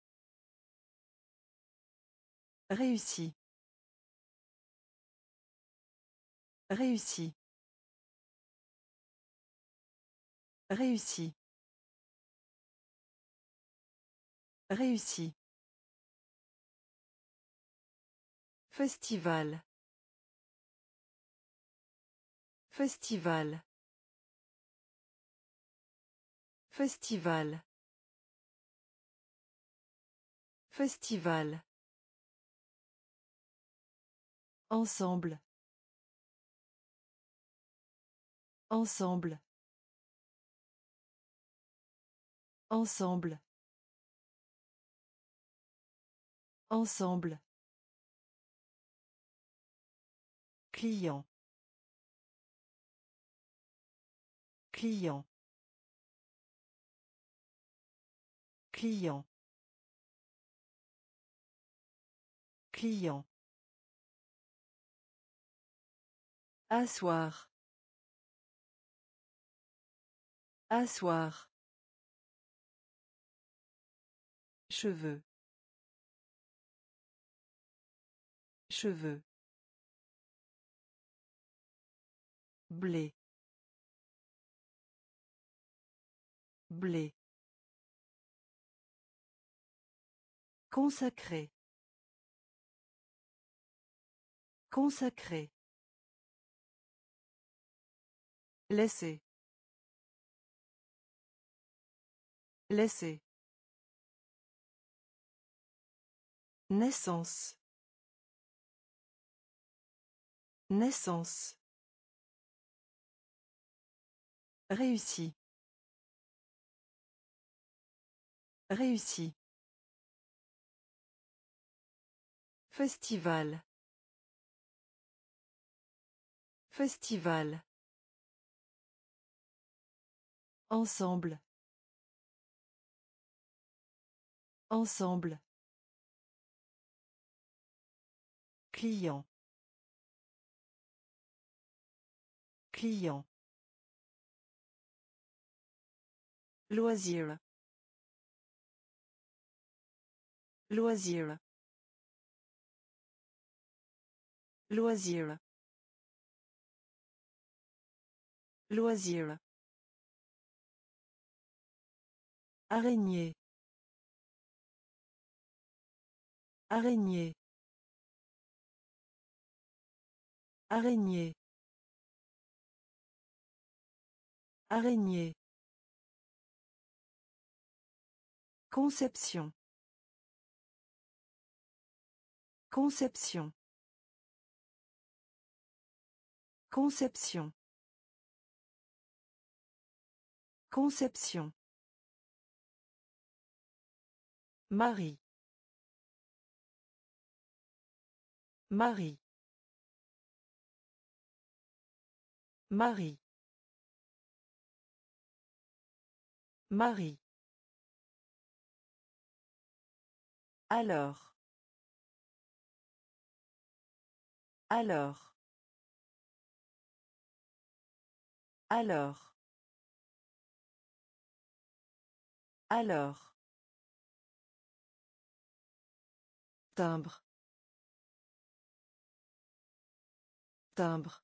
Réussi. Réussi. Réussi. Réussi. Festival. Festival. Festival. Festival. Ensemble. Ensemble. Ensemble. Ensemble. Client. Client. Client. Client. Asseoir. Asseoir. Cheveux. Cheveux. Blé. Blé. Consacré. Consacré. Laisser. Laisser. Naissance. Naissance. Réussi. Réussi. Festival. Festival. Ensemble. Ensemble. Client. Client. Loisir. Loisir. Loisir. Loisir. Araignée. Araignée. Araignée. Araignée. Conception. Conception. Conception. Conception. Marie. Marie. Marie. Marie. Alors. Alors. Alors. Alors. Timbre. Timbre.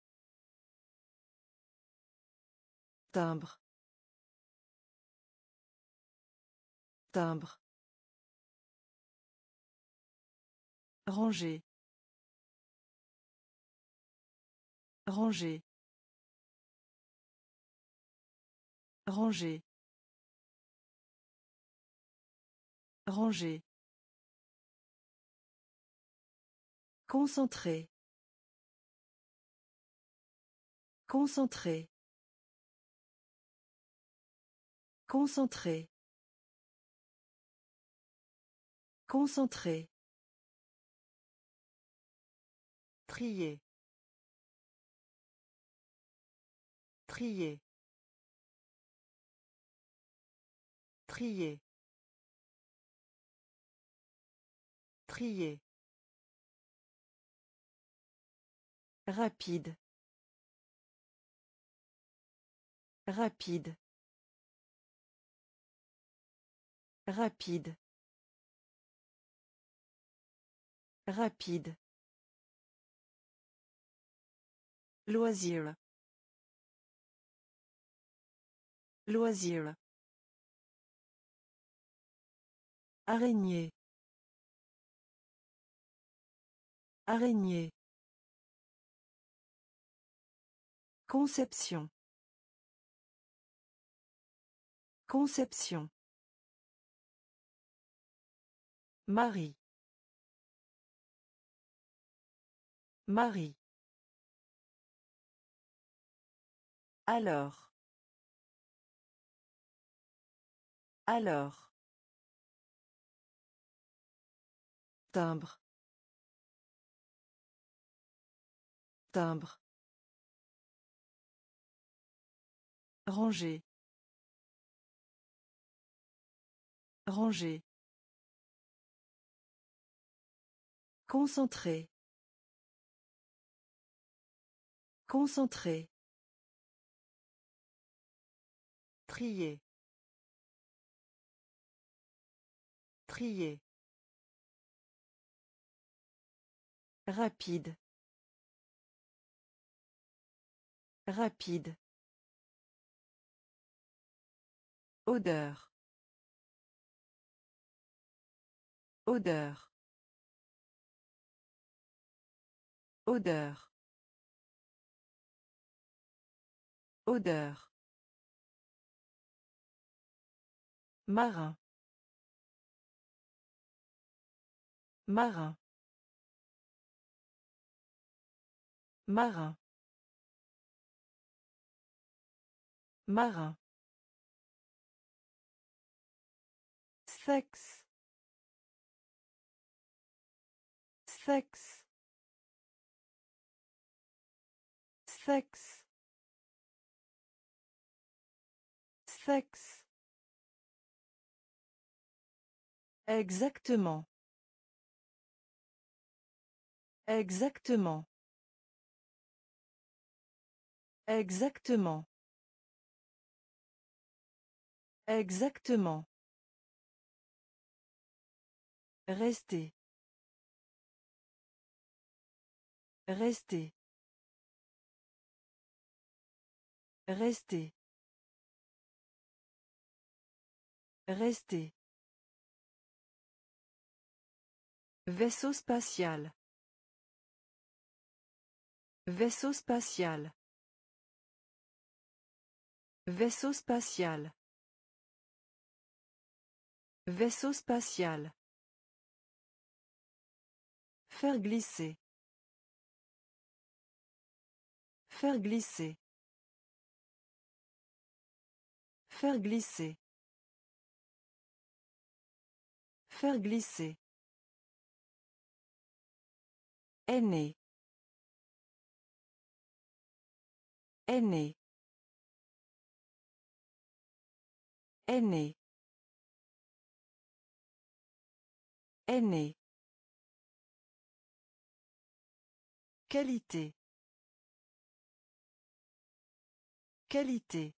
Timbre. Timbre. Ranger. Ranger. Ranger. Ranger. Concentré. Concentré. Concentré. Concentré. Trier. Trier. Trier. Trier. Rapide. Rapide. Rapide. Rapide. Loisir. Loisir. Araignée. Araignée. Conception. Conception. Marie. Marie. Alors. Alors. Timbre. Timbre. Ranger. Ranger. Concentré. Concentré. Trier. Trier. Rapide. Rapide. Odeur. Odeur. Odeur. Odeur. Marin. Marin. Marin. Marin. Sexe. Sexe. Sexe. Sexe. Exactement. Exactement. Exactement. Exactement. Rester. Rester. Rester. Rester. Vaisseau spatial. Vaisseau spatial. Vaisseau spatial. Vaisseau spatial. Faire glisser. Faire glisser. Faire glisser. Faire glisser. Aîné. Aîné. Aîné. Aîné. Qualité. Qualité.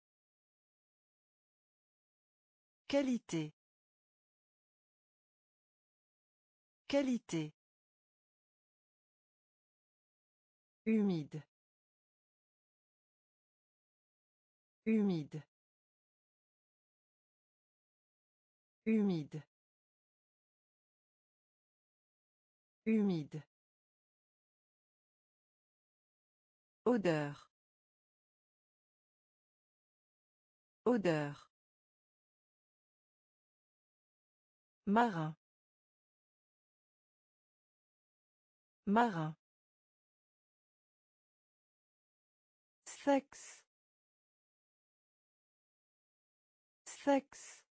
Qualité. Qualité. Humide. Humide. Humide. Humide. Odeur. Odeur. Marin. Marin. Sexe. Sexe.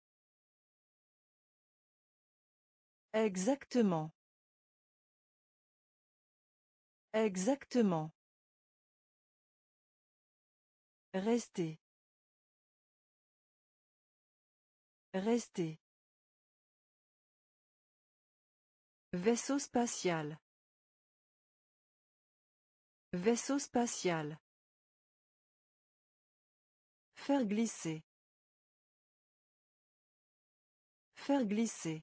Exactement. Exactement. Rester. Rester. Vaisseau spatial. Vaisseau spatial. Faire glisser. Faire glisser.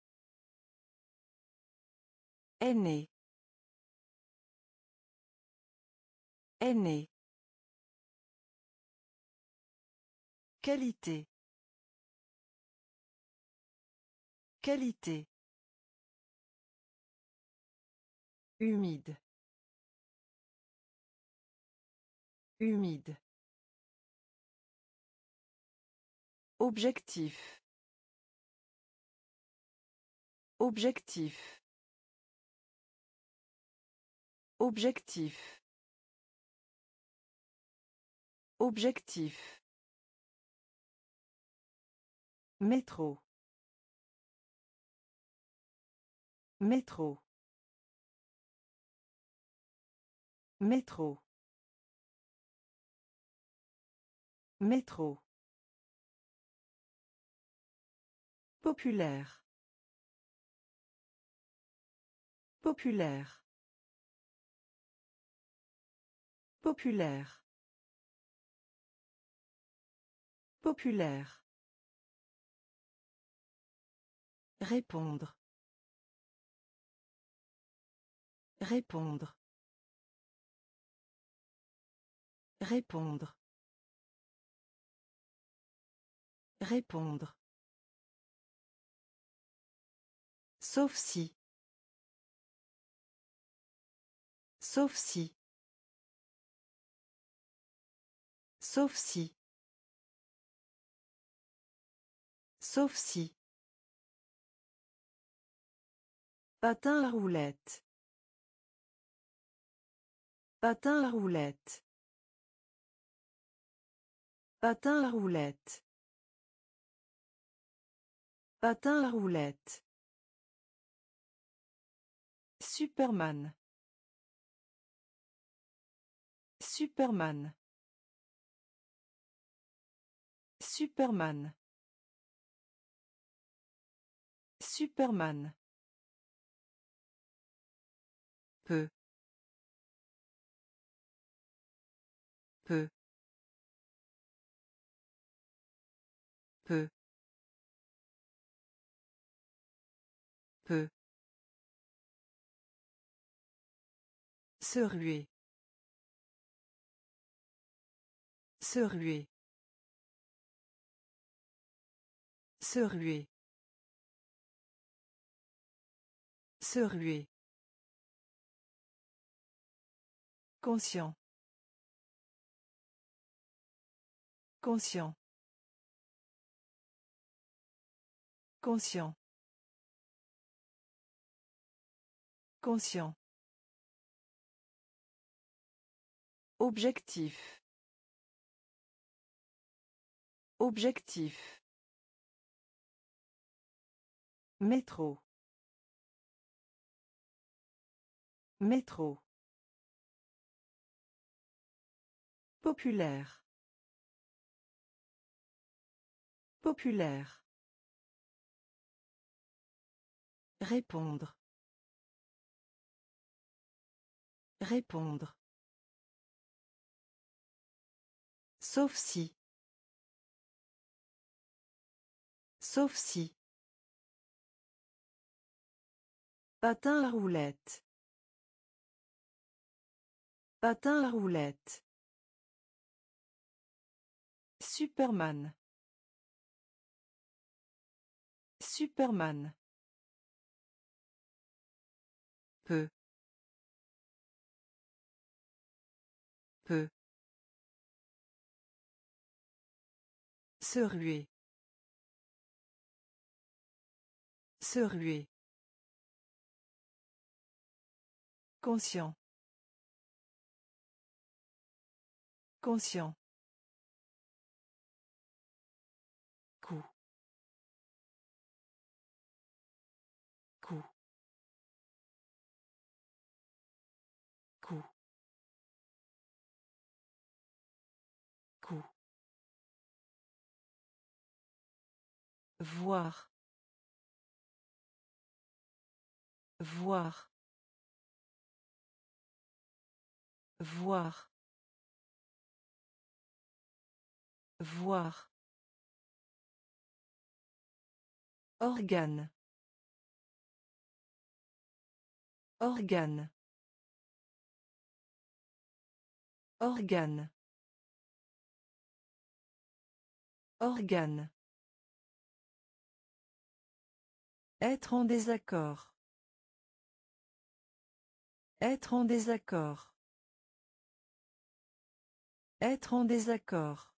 Aîné. Aîné. Qualité. Qualité. Humide. Humide. Objectif. Objectif. Objectif. Objectif. Métro. Métro. Métro. Métro. Populaire. Populaire. Populaire. Populaire. Répondre. Répondre. Répondre. Répondre. Sauf si. Sauf si. Sauf si. Sauf si. Patin à roulettes. Patin à roulettes. Patin à roulettes. Patin à roulettes. Superman. Superman. Superman. Superman. Peu. Peu. Se ruer. Se ruer. Se ruer. Se ruer. Conscient. Conscient. Conscient. Conscient. Objectif. Objectif. Métro. Métro. Populaire. Populaire. Répondre. Répondre. Sauf si. Sauf si. Patin à roulettes. Patin à roulettes. Superman. Superman. Peu. Peu. Se ruer. Se ruer. Conscient. Conscient. Coup. Coup. Coup. Coup. Voir. Voir. Voir. Voir. Organe. Organe. Organe. Organe. Être en désaccord. Être en désaccord. Être en désaccord.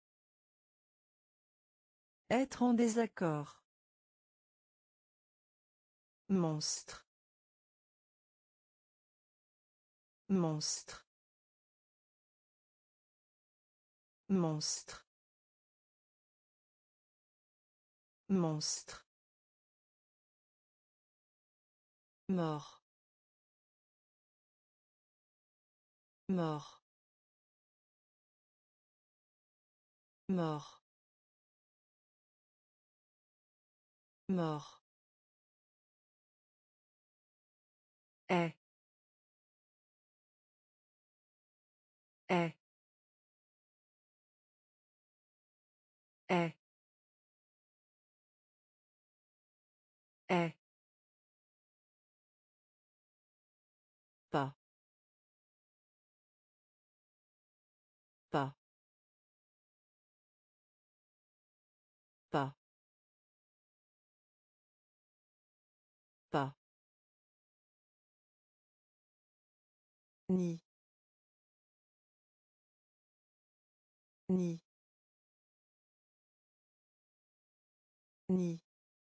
Être en désaccord. Monstre. Monstre. Monstre. Monstre. Mort. Mort. Mort. Mort. Est. Est. Est. Est. Pas. Pas. Pas. Pas. Ni. Ni. Ni.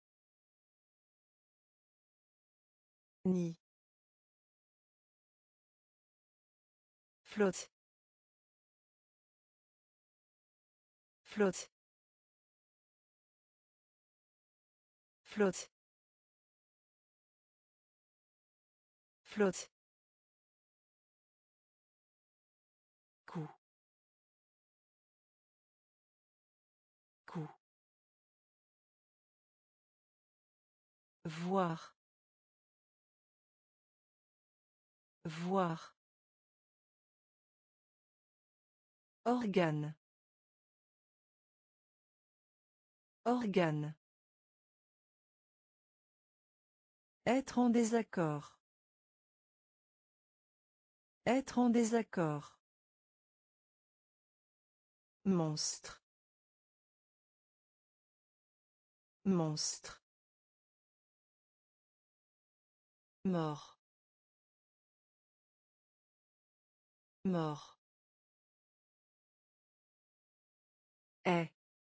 Ni. Flotte. Flotte. Flotte. Flotte. Coup. Coup. Voir. Voir. Organe. Organe. Être en désaccord. Être en désaccord. Monstre. Monstre. Mort. Mort. Est.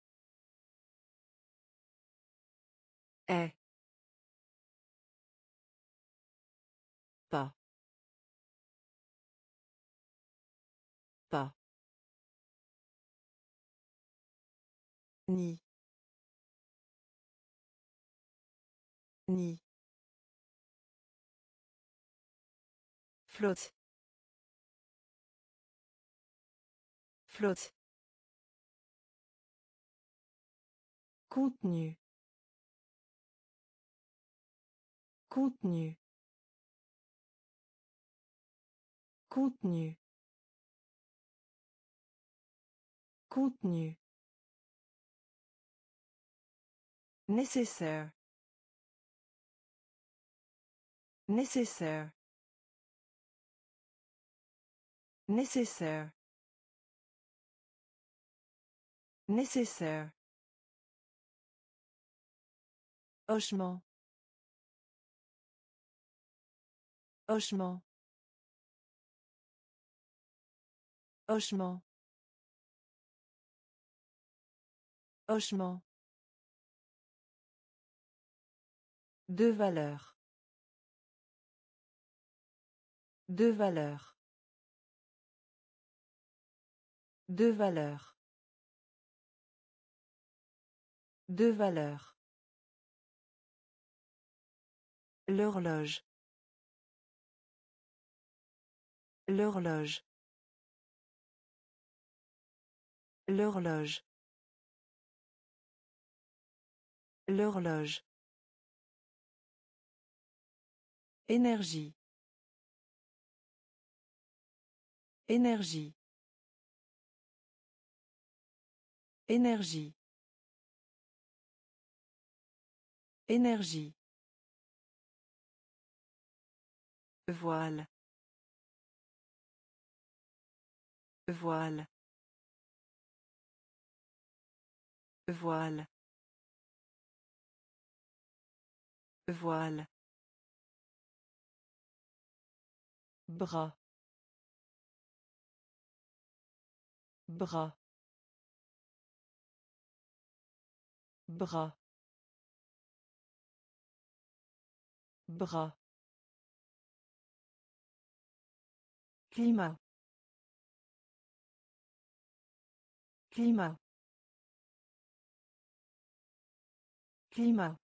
Est. Pas. Pas. Ni. Ni. Flotte. Flotte. Contenu. Contenu. Contenu. Contenu. Nécessaire. Nécessaire. Nécessaire. Nécessaire. Hochement. Hochement. Hochement. Hochement. Deux valeurs. Deux valeurs. Deux valeurs. Deux valeurs. L'horloge. L'horloge. L'horloge. L'horloge. Énergie. Énergie. Énergie. Énergie. Voile. Voile. Voile. Voile. Bras. Bras. Bras. Bras. Climat. Climat. Climat.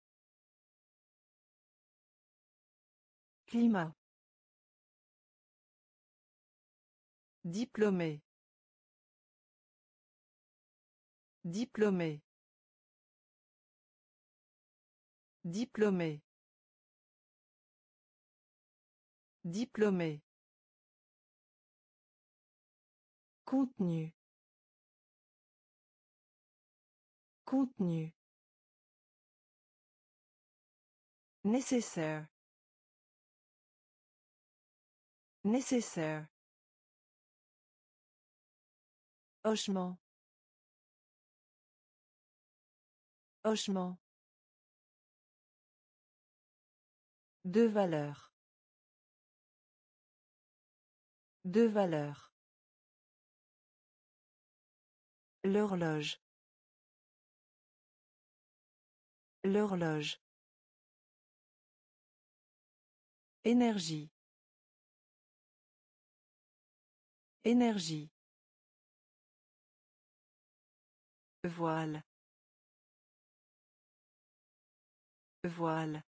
Climat. Diplômé. Diplômé. Diplômé. Diplômé. Contenu. Contenu. Nécessaire. Nécessaire. Hochement. Hochement. Deux valeurs. Deux valeurs. L'horloge. L'horloge. Énergie. Énergie. Voile. Voile.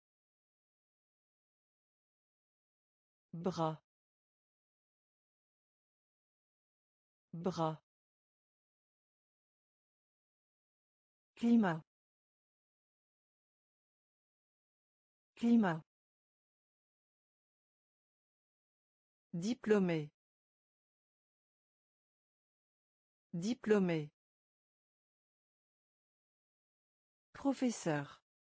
Bras. Bras. Climat. Climat. Diplômé. Diplômé. Professeur.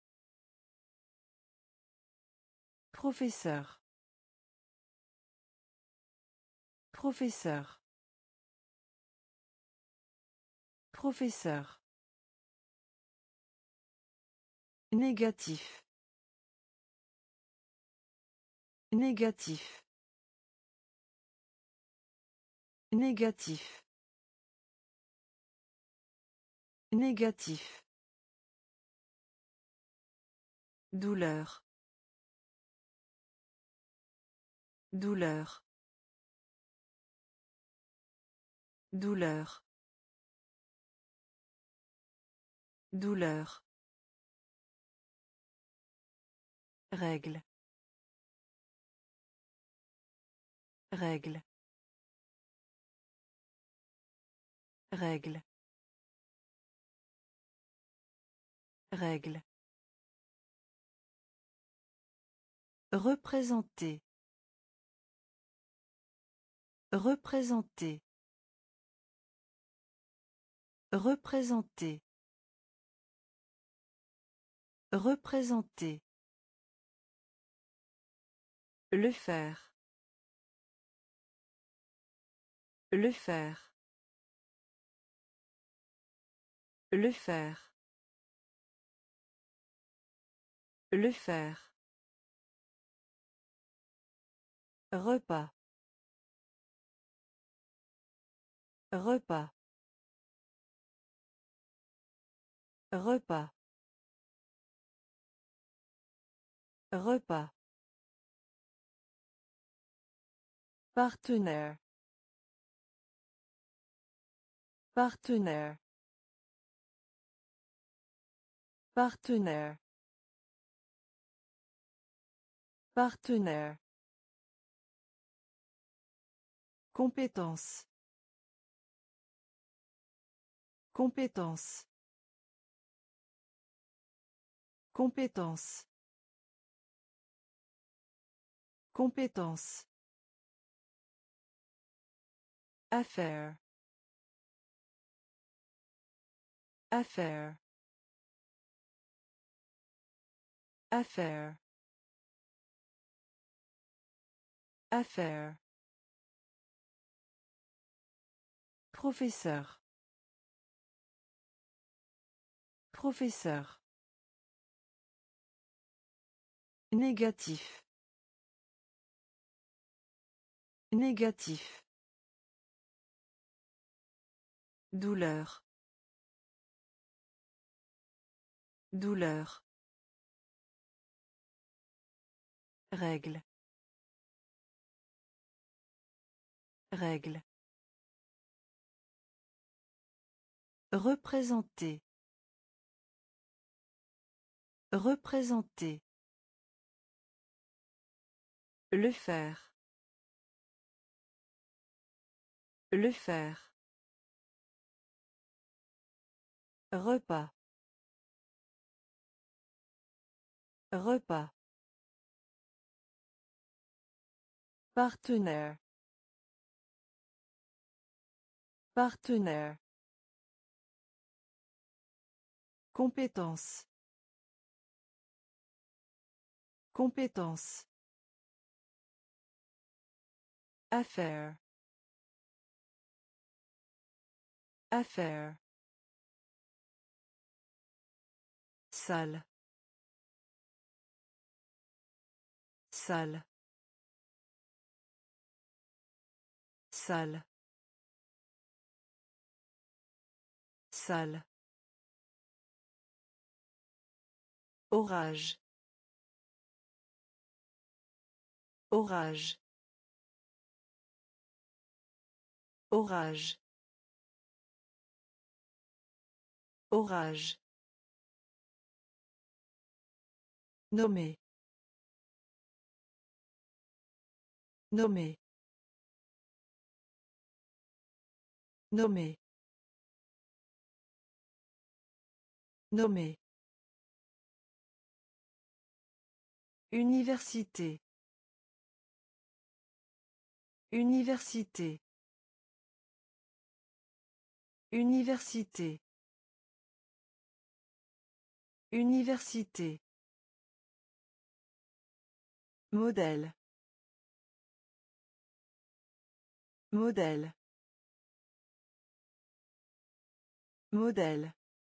Professeur. Professeur. Professeur. Négatif. Négatif. Négatif. Négatif. Douleur. Douleur. Douleur. Douleur. Règle. Règle. Règle. Règle. Représenter. Représenter. Représenter. Représenter. Le faire. Le faire. Le faire. Le faire. Repas. Repas. Repas. Repas. Partenaire. Partenaire. Partenaire. Partenaire. Compétence. Compétence. Compétence. Compétence. Affaire. Affaire. Affaire. Affaire. Professeur. Professeur. Négatif. Négatif. Douleur. Douleur. Règle. Règle. Représenter. Représenter. Le faire. Le faire. Repas. Repas. Partenaire. Partenaire. Compétence. Compétence. Affaire. Affaire. Salle. Salle. Salle. Salle. Orage. Orage. Orage. Orage. Nommer. Nommer. Nommer. Nommer. Université. Université. Université. Université. Modèle. Modèle. Modèle.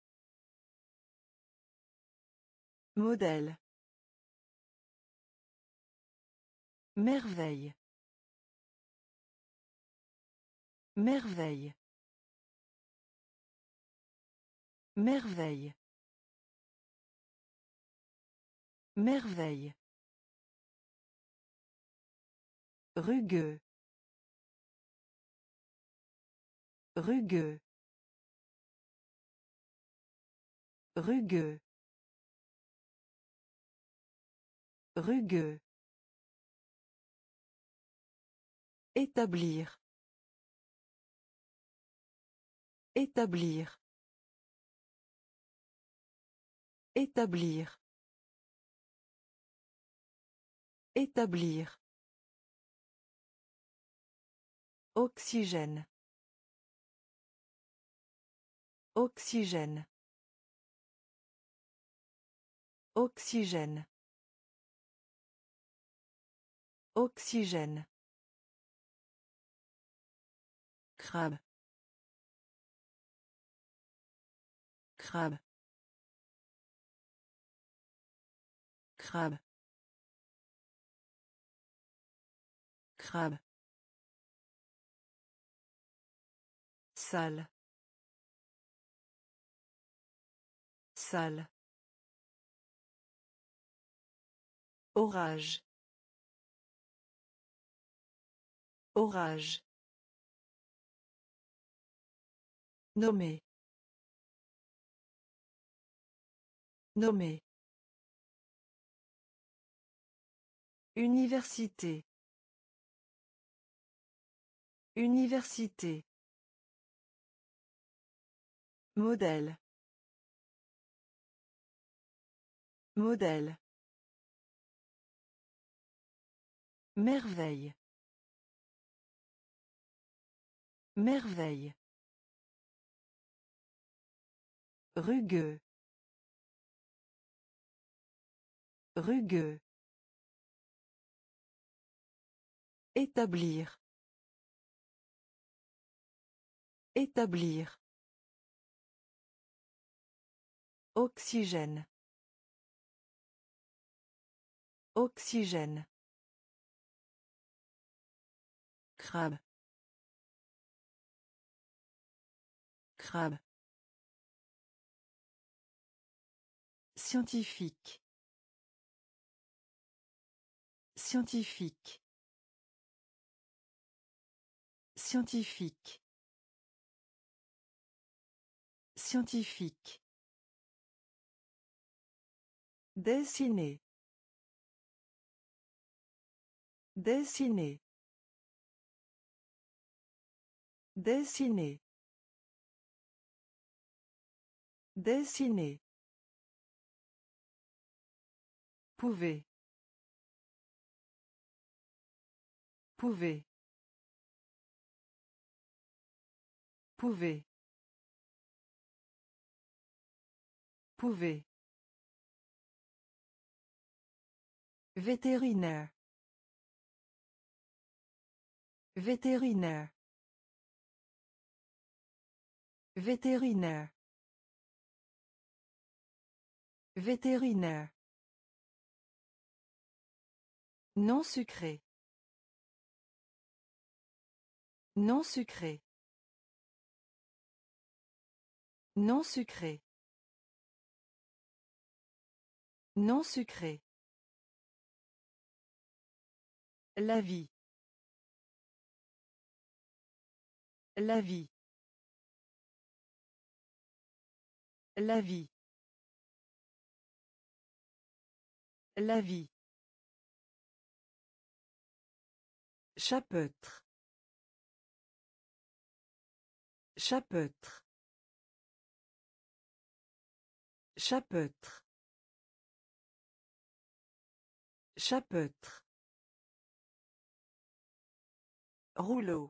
Modèle. Merveille. Merveille. Merveille. Merveille. Rugueux. Rugueux. Rugueux. Rugueux. Établir. Établir. Établir. Établir. Oxygène. Oxygène. Oxygène. Oxygène. Crabe. Crabe. Crabe. Crabe. Salle. Salle. Orage. Orage. Nommer. Nommer. Université. Université. Modèle. Modèle. Merveille. Merveille. Rugueux. Rugueux. Établir. Établir. Oxygène. Oxygène. Crabe. Crabe. Scientifique. Scientifique. Scientifique. Scientifique. Dessiner. Dessiner. Dessiner. Dessiner. Pouvez. Pouvez. Pouvez. Pouvez. Vétérinaire. Vétérinaire. Vétérinaire. Vétérinaire. Non sucré. Non sucré. Non sucré. Non sucré. La vie. La vie. La vie. La vie. Chapeautre. Chapeautre. Chapeautre. Chapeautre. Rouleau.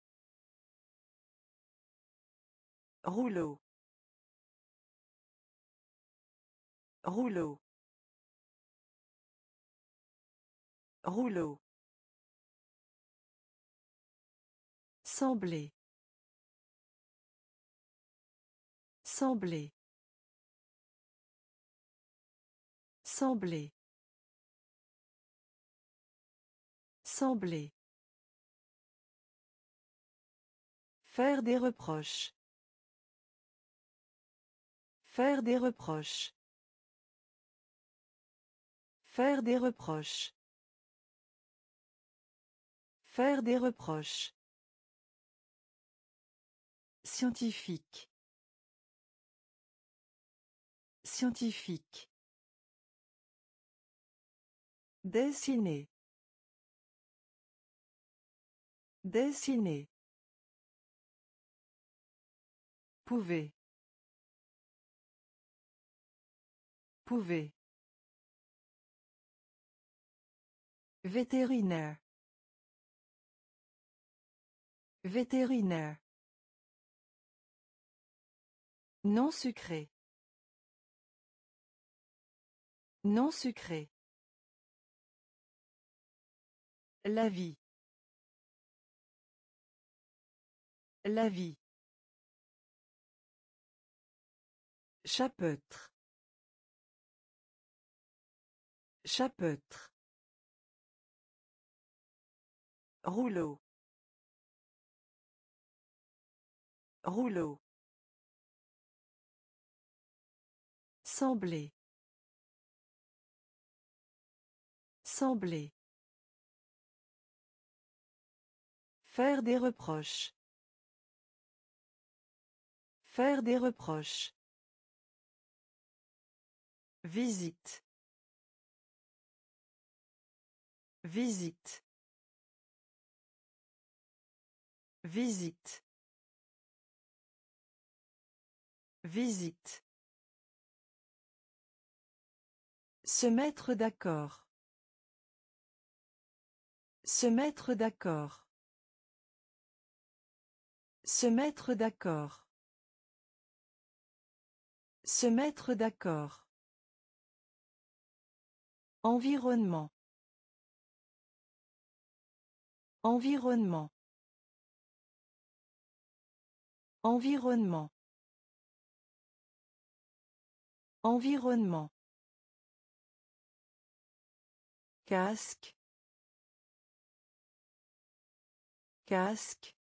Rouleau. Rouleau. Rouleau. Sembler. Sembler. Sembler. Sembler. Faire des reproches. Faire des reproches. Faire des reproches. Faire des reproches. Scientifique. Scientifique. Dessiner. Dessiner. Pouvez. Pouvez. Vétérinaire. Vétérinaire. Non sucré. Non sucré. La vie. La vie. Chapeautre. Chapeautre. Rouleau. Rouleau. Sembler. Sembler. Faire des reproches. Faire des reproches. Visite. Visite. Visite. Visite. Se mettre d'accord. Se mettre d'accord. Se mettre d'accord. Se mettre d'accord. Environnement. Environnement. Environnement. Environnement. Casque. Casque.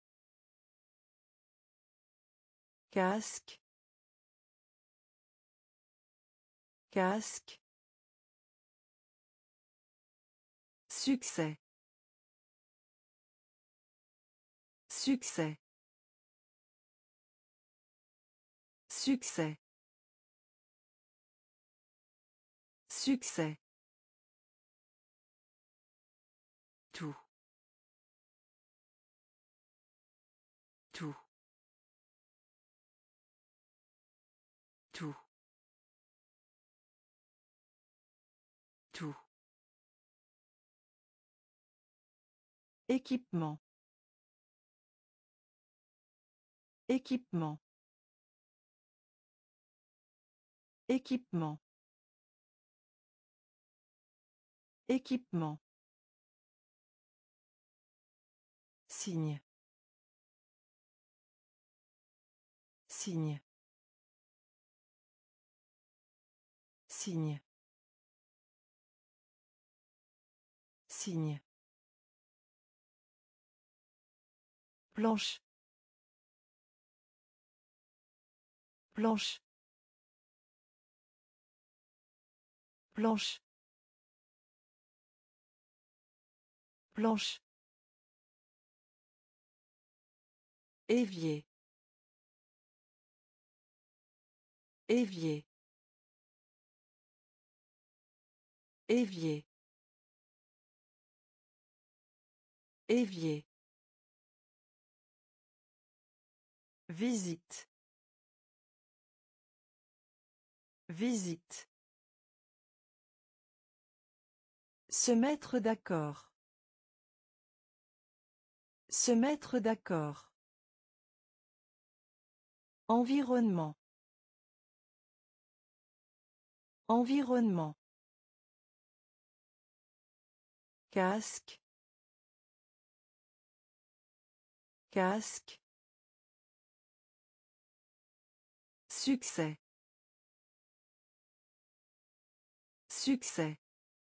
Casque. Casque. Succès. Succès. Succès. Succès. Tout. Tout. Tout. Tout. Équipement. Équipement. Équipement. Équipement. Signe. Signe. Signe. Signe. Planche. Planche. Planche. Planche. Évier. Évier. Évier. Évier. Visite. Visite. Se mettre d'accord. Se mettre d'accord. Environnement. Environnement. Casque. Casque. Succès. Succès.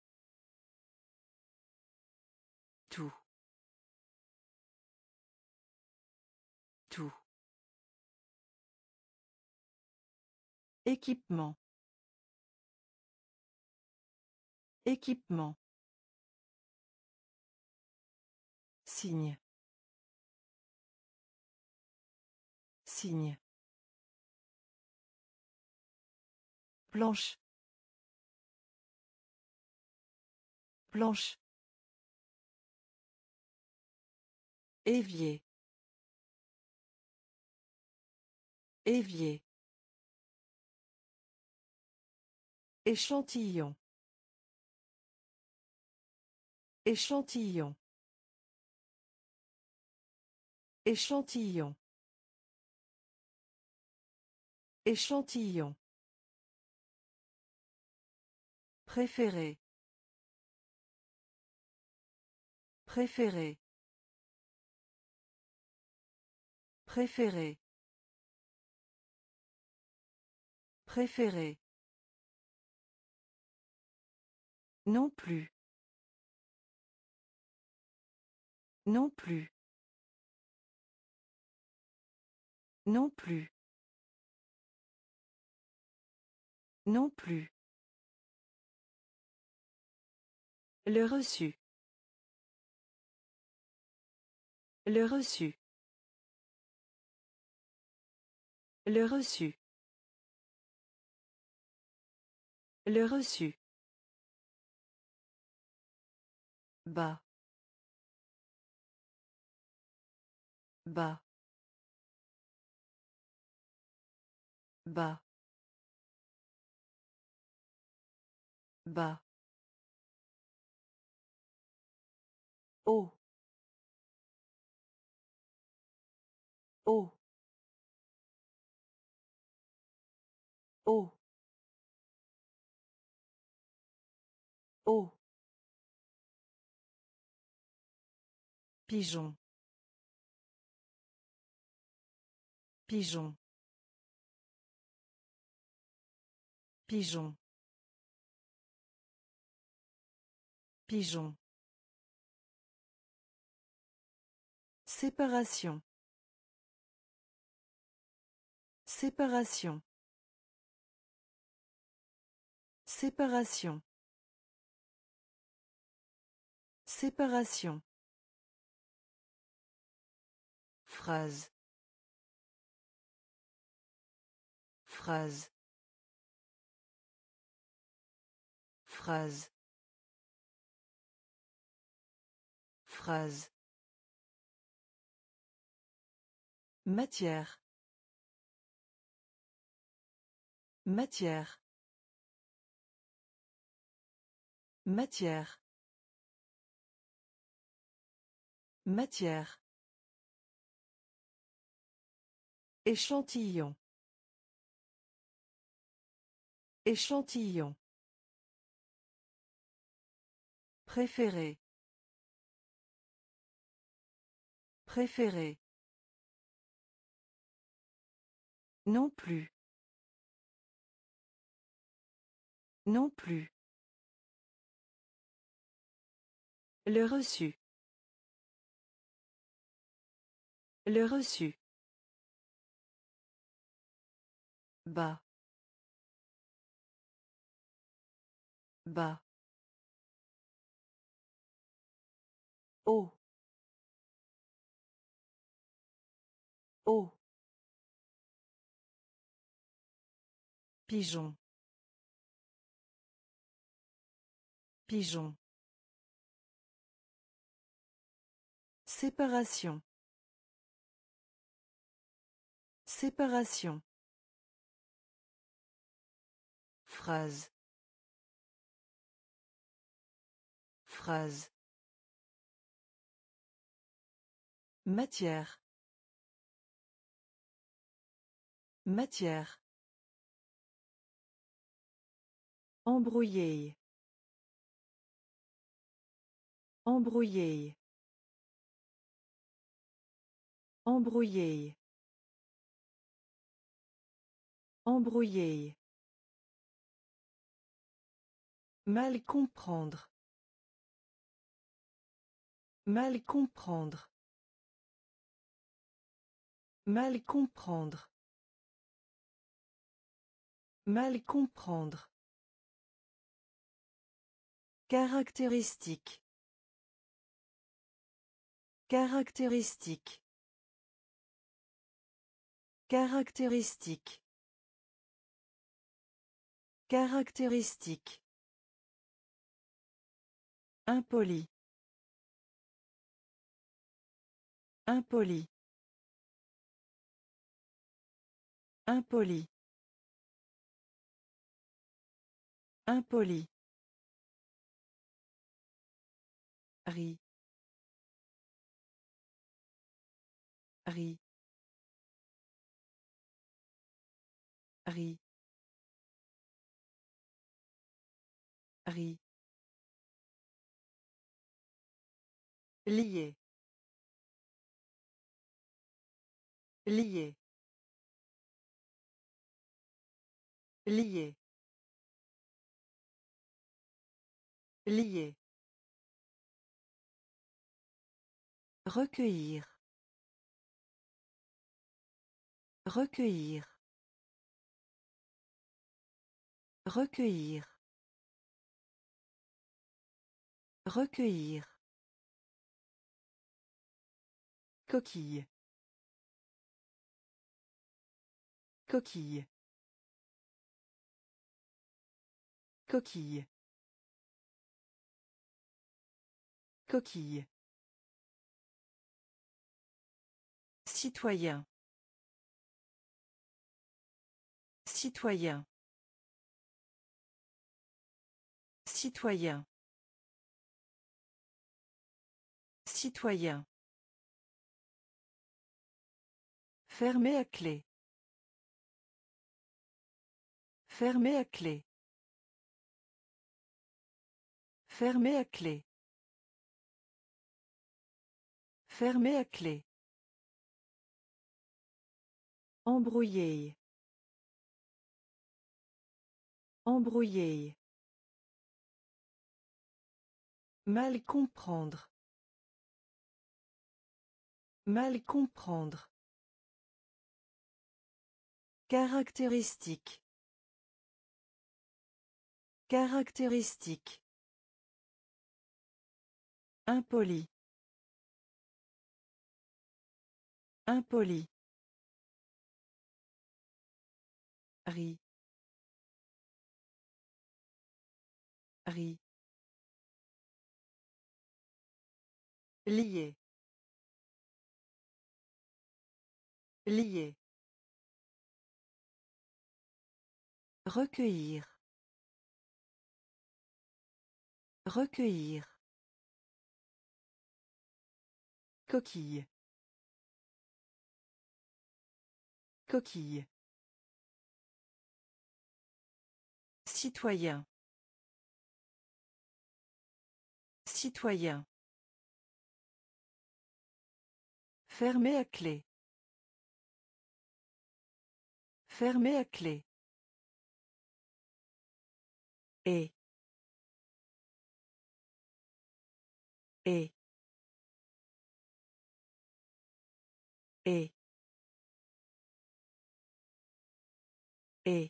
Tout. Tout. Équipement. Équipement. Signe. Signe. Planche. Planche. Évier. Évier. Échantillon. Échantillon. Échantillon. Échantillon. Préféré. Préféré. Préféré. Préféré. Non plus. Non plus. Non plus. Non plus. Le reçu. Le reçu. Le reçu. Le reçu. Bas. Bas. Bas. Bas. Haut. Haut. Haut. Haut. Pigeon. Pigeon. Pigeon. Pigeon. Séparation. Séparation. Séparation. Séparation. Phrase. Phrase. Phrase. Phrase. Matière. Matière. Matière. Matière. Échantillon. Échantillon. Préféré. Préféré. Non plus. Non plus. Le reçu. Le reçu. Bas. Bas. Haut. Haut. Pigeon. Pigeon. Séparation. Séparation. Phrase. Phrase. Matière. Matière. Embrouiller. Embrouiller. Embrouiller. Embrouiller. Mal comprendre. Mal comprendre. Mal comprendre. Mal comprendre. Caractéristique. Caractéristique. Caractéristique. Caractéristique. Impoli. Impoli. Impoli. Impoli. Riz. Riz. Riz. Riz. Lié. Lié. Lié. Lié. Recueillir. Recueillir. Recueillir. Recueillir. Coquille. Coquille. Coquille. Coquille. Citoyen. Citoyen. Citoyen. Citoyen. Fermé à clé. Fermé à clé. Fermé à clé. Fermé à clé. Embrouiller. Embrouiller. Mal comprendre. Mal comprendre. Caractéristique. Caractéristique. Impoli. Impoli. Riz. Riz. Lié. Lié. Recueillir. Recueillir. Coquille. Coquille. Citoyen. Citoyen. Fermé à clé. Fermé à clé. Et. Et. Et. Et.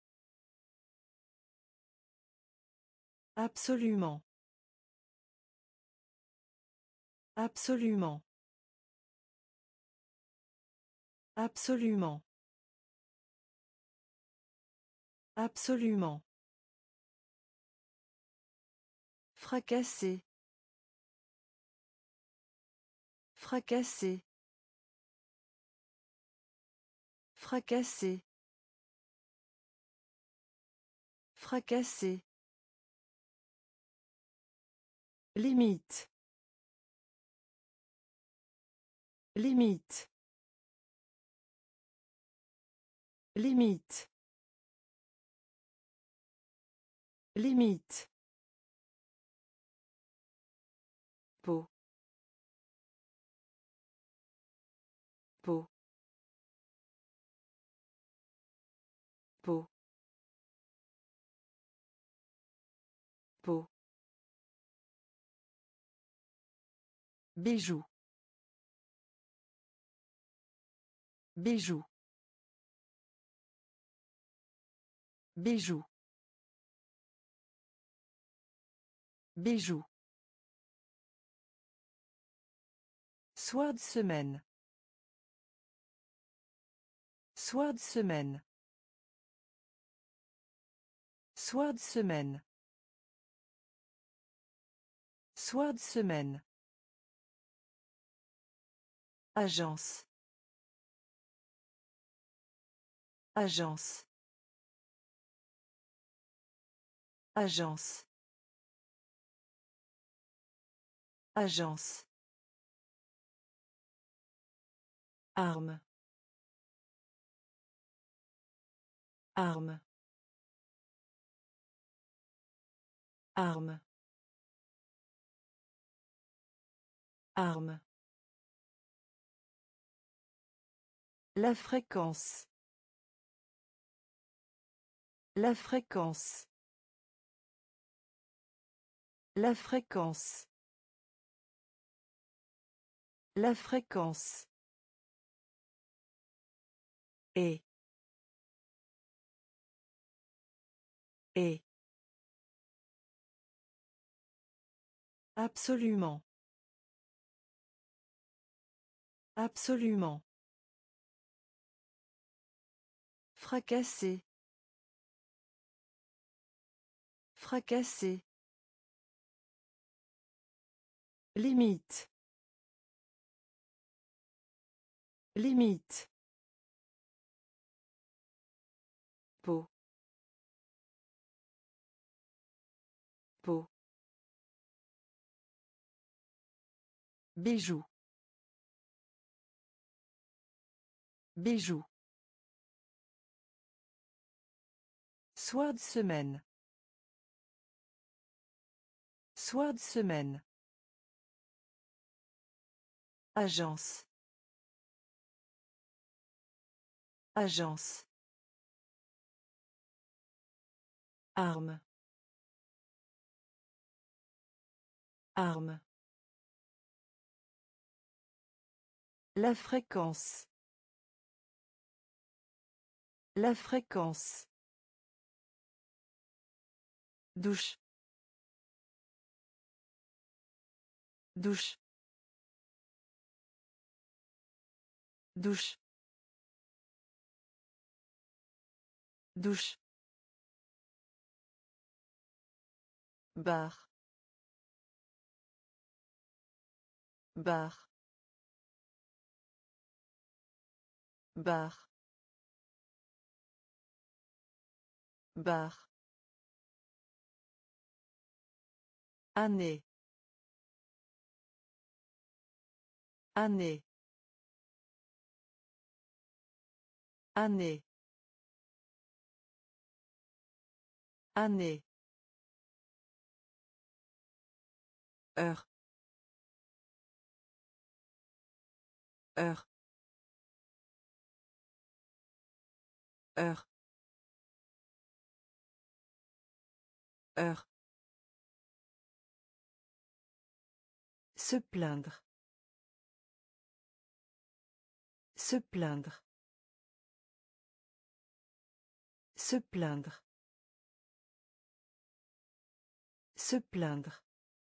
Absolument. Absolument. Absolument. Absolument. Fracasser. Fracasser. Fracasser. Fracasser. Limite. Limite. Limite. Limite. Peau. Bijou. Bijou. Bijou. Bijou. Soir de semaine. Soir de semaine. Soir de semaine. Soir de semaine. Agence. Agence. Agence. Agence. Arme. Arme. Arme. Arme. La fréquence. La fréquence. La fréquence. La fréquence. Et. Et. Absolument. Absolument. Fracasser. Fracasser. Limite. Limite. Peau. Peau. Bijou. Bijou. Soir de semaine. Soir de semaine. Agence. Agence. Arme. Arme. La fréquence. La fréquence. Douche. Douche. Douche. Douche. Bar. Bar. Bar. Bar. Année. Année. Année. Année. Heure. Heure. Heure. Heure. Se plaindre. Se plaindre. Se plaindre. Se plaindre.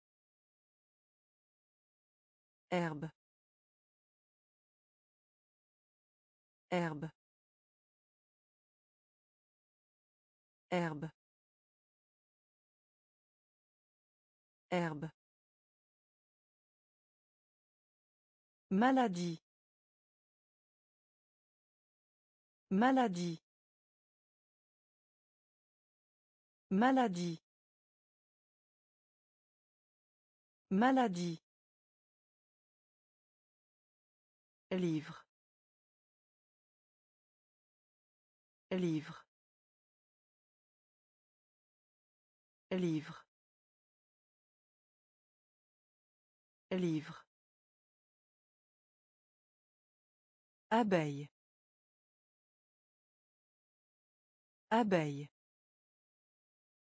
Herbe. Herbe. Herbe. Herbe. Maladie. Maladie. Maladie. Maladie. Livre. Livre. Livre. Livre. Abeille. Abeille.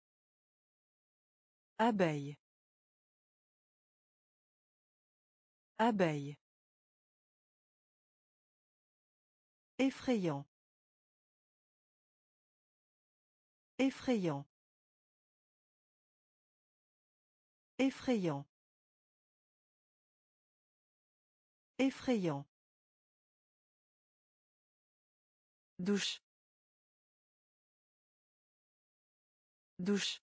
Abeille. Abeille. Effrayant. Effrayant. Effrayant. Effrayant. Douche. Douche.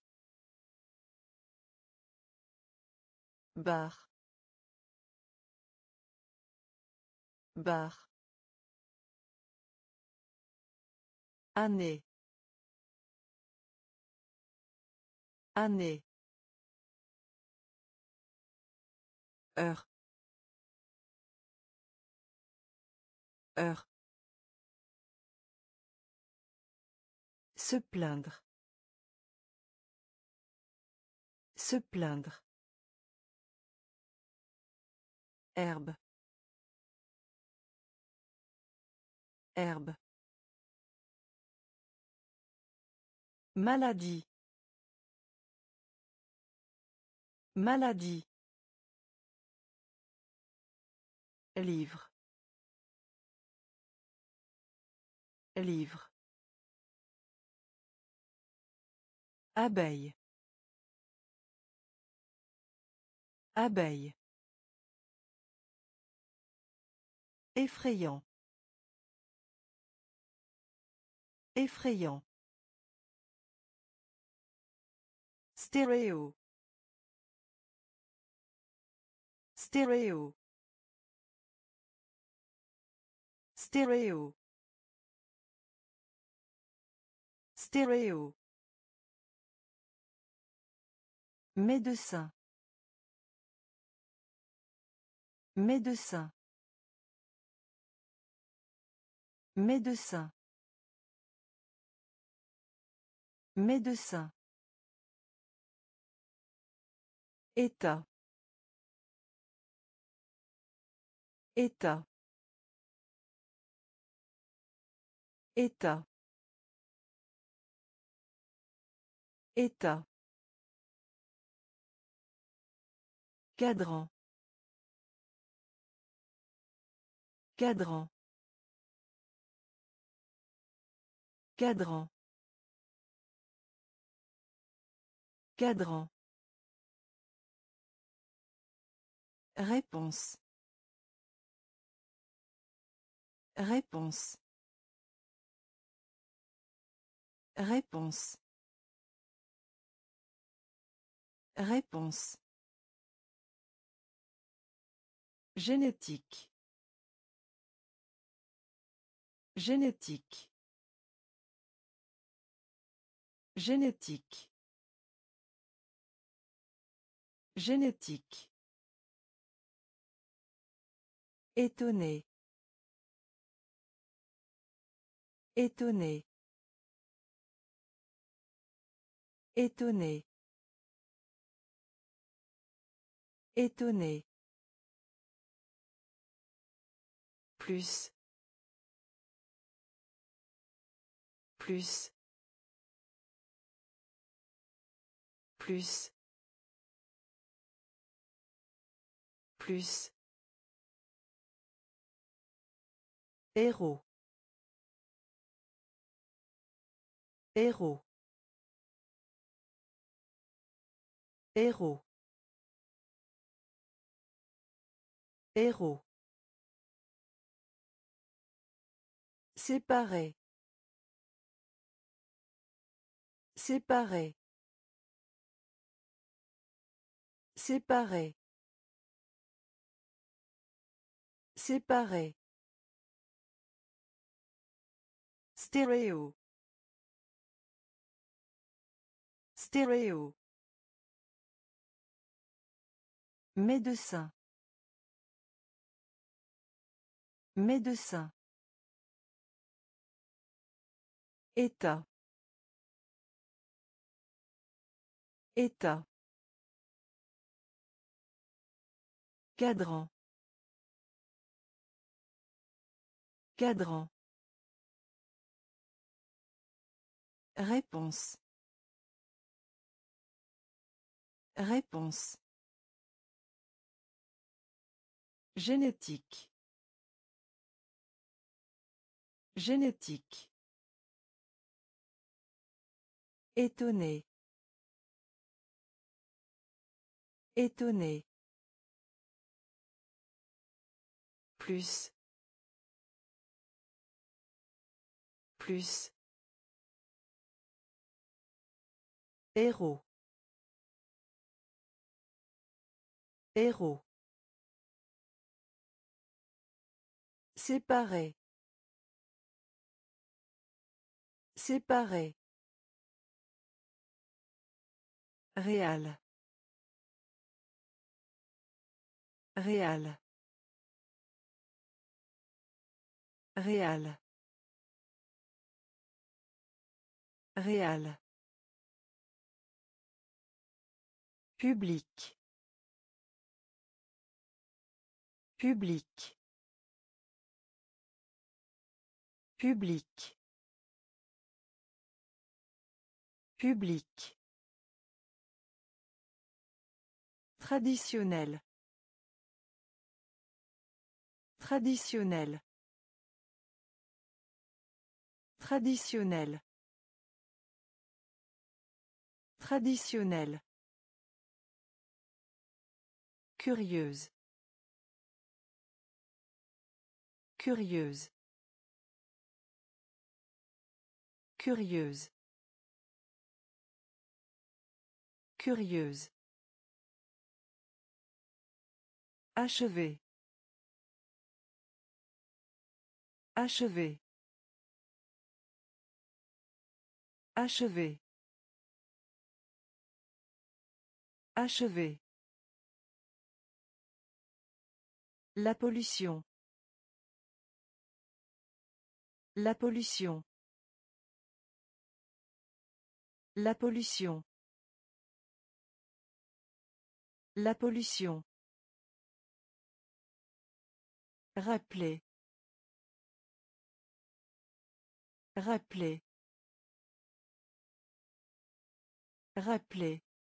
Bar. Bar. Année. Année. Heure. Heure. Se plaindre. Se plaindre. Herbe. Herbe. Maladie. Maladie. Livre. Livre. Abeille. Abeille. Effrayant. Effrayant. Stéréo. Stéréo. Stéréo. Stéréo. Médecin. Médecin. Médecin. Médecin. État. État. État. État. Cadran. Cadran. Cadran. Cadran. Réponse. Réponse. Réponse. Réponse. Génétique. Génétique. Génétique. Génétique. Étonné. Étonné. Étonné. Étonné. Plus. Plus. Plus. Plus. Héros. Héros. Héros. Héros. Séparé. Séparé. Séparé. Séparé. Stéréo. Stéréo. Médecin. Médecin. État. État. Cadran. Cadran. Réponse. Réponse. Génétique. Génétique. Étonné. Étonné. Plus. Plus. Héros. Héros. Séparé. Séparé. Réal. Réal. Réal. Réal. Public. Public. Public. Public. Traditionnel. Traditionnel. Traditionnel. Traditionnel. Curieuse. Curieuse. Curieuse. Curieuse. Achever. Achever. Achever. Achever. La pollution. La pollution. La pollution. La pollution. Rappeler. Rappeler. Rappeler.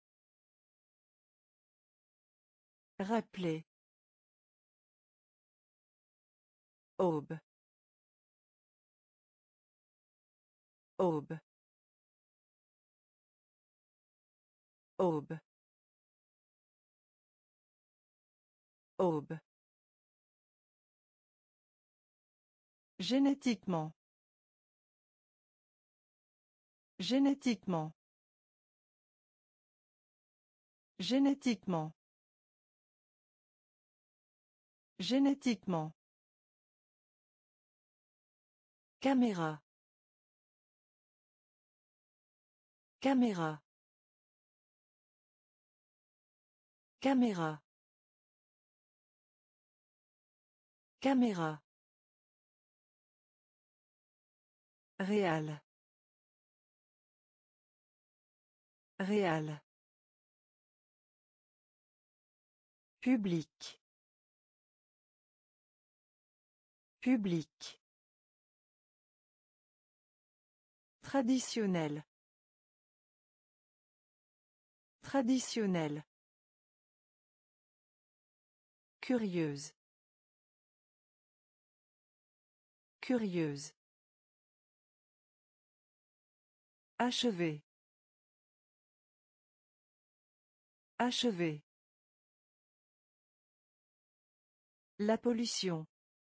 Rappeler. Aube. Aube. Aube. Aube. Génétiquement. Génétiquement. Génétiquement. Génétiquement. Caméra. Caméra. Caméra. Caméra. Réal. Réal. Public. Public. Traditionnel. Traditionnel. Curieuse. Curieuse. Achever. Achever. La pollution.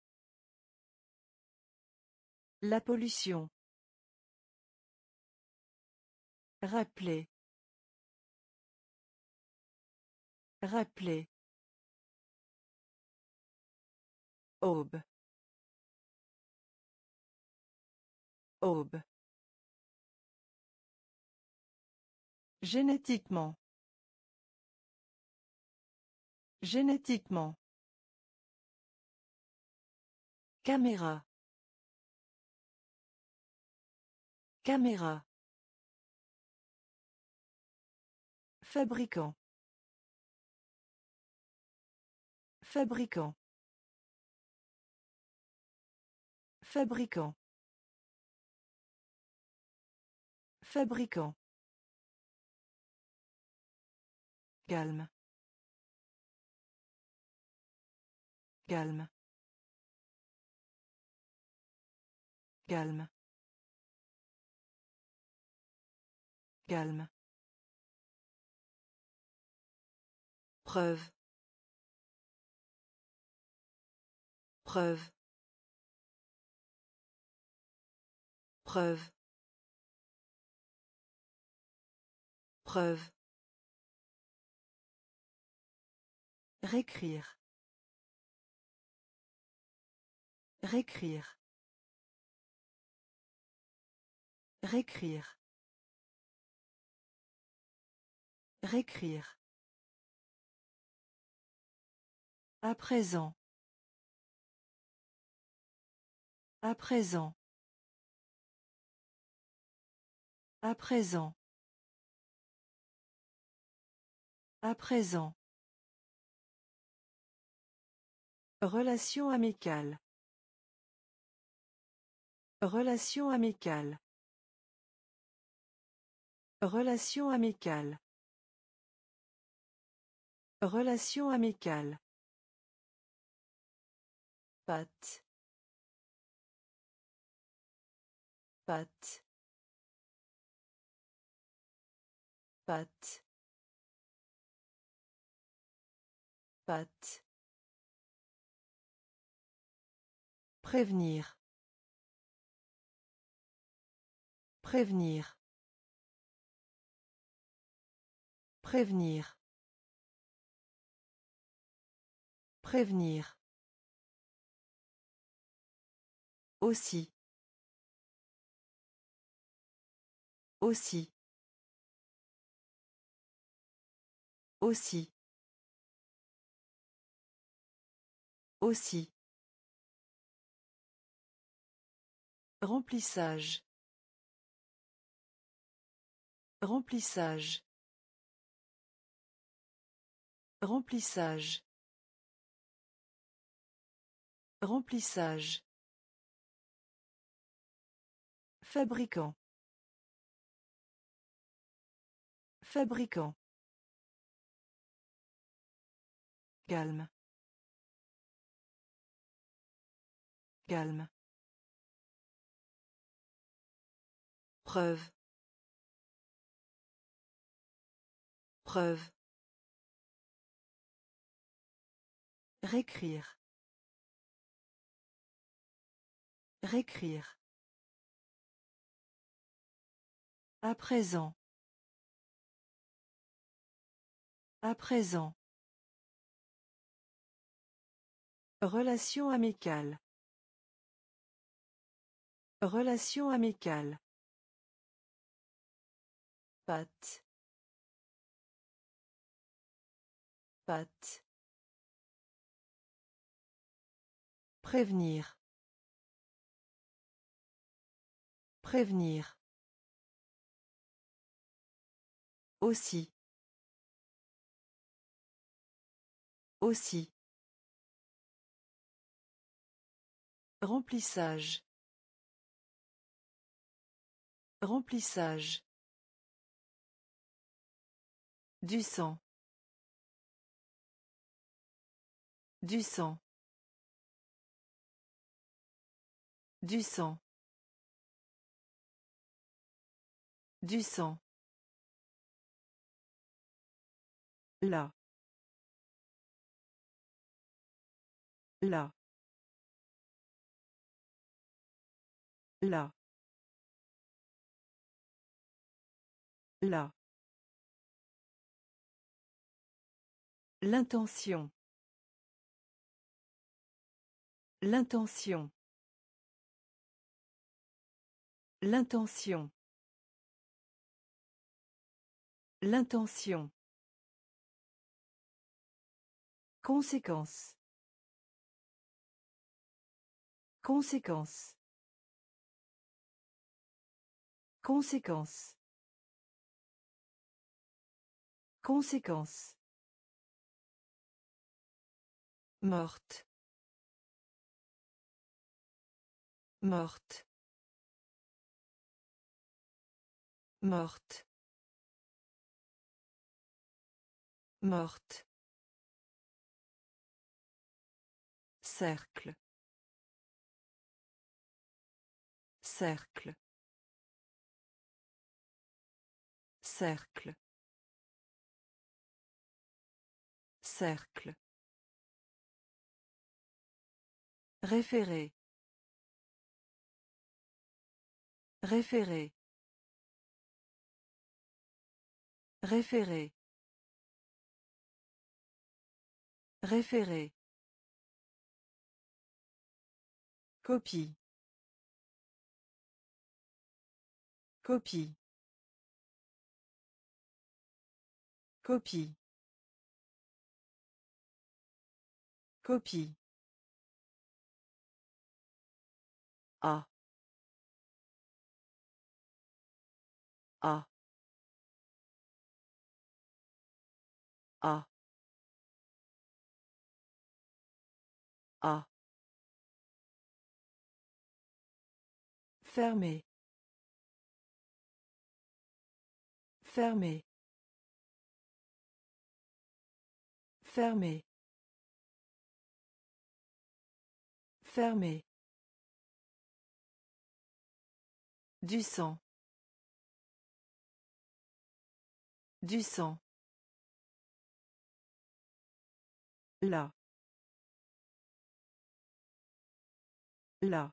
La pollution. Rappeler. Rappeler. Aube. Aube. Génétiquement. Génétiquement. Caméra. Caméra. Fabricant. Fabricant. Fabricant. Fabricant. Calme. Calme. Calme. Calme. Preuve. Preuve. Preuve. Preuve. Réécrire. Réécrire. Réécrire. Réécrire. À présent. À présent. À présent. À présent. Relation amicale. Relation amicale. Relation amicale. Relation amicale. Pâte. Pâte. Pâte. Pâte. Prévenir. Prévenir. Prévenir. Prévenir. Aussi. Aussi. Aussi. Aussi. Remplissage. Remplissage. Remplissage. Remplissage. Fabricant. Fabricant. Calme. Calme. Preuve. Preuve. Réécrire. Réécrire. À présent. À présent. Relation amicale. Relation amicale. Pâte. Pâte. Prévenir. Prévenir. Aussi. Aussi. Remplissage. Remplissage. Du sang. Du sang. Du sang. Du sang. Là. Là. Là. Là. L'intention. L'intention. L'intention. L'intention. Conséquence. Conséquence. Conséquence. Conséquence. Morte. Morte. Morte. Morte. Cercle. Cercle. Cercle. Cercle. Référer. Référer. Référer. Référer. Copie. Copie. Copie. Copie. A. A. A. A. Fermé. Fermé. Fermé. Fermé. Du sang. Du sang. Là. Là.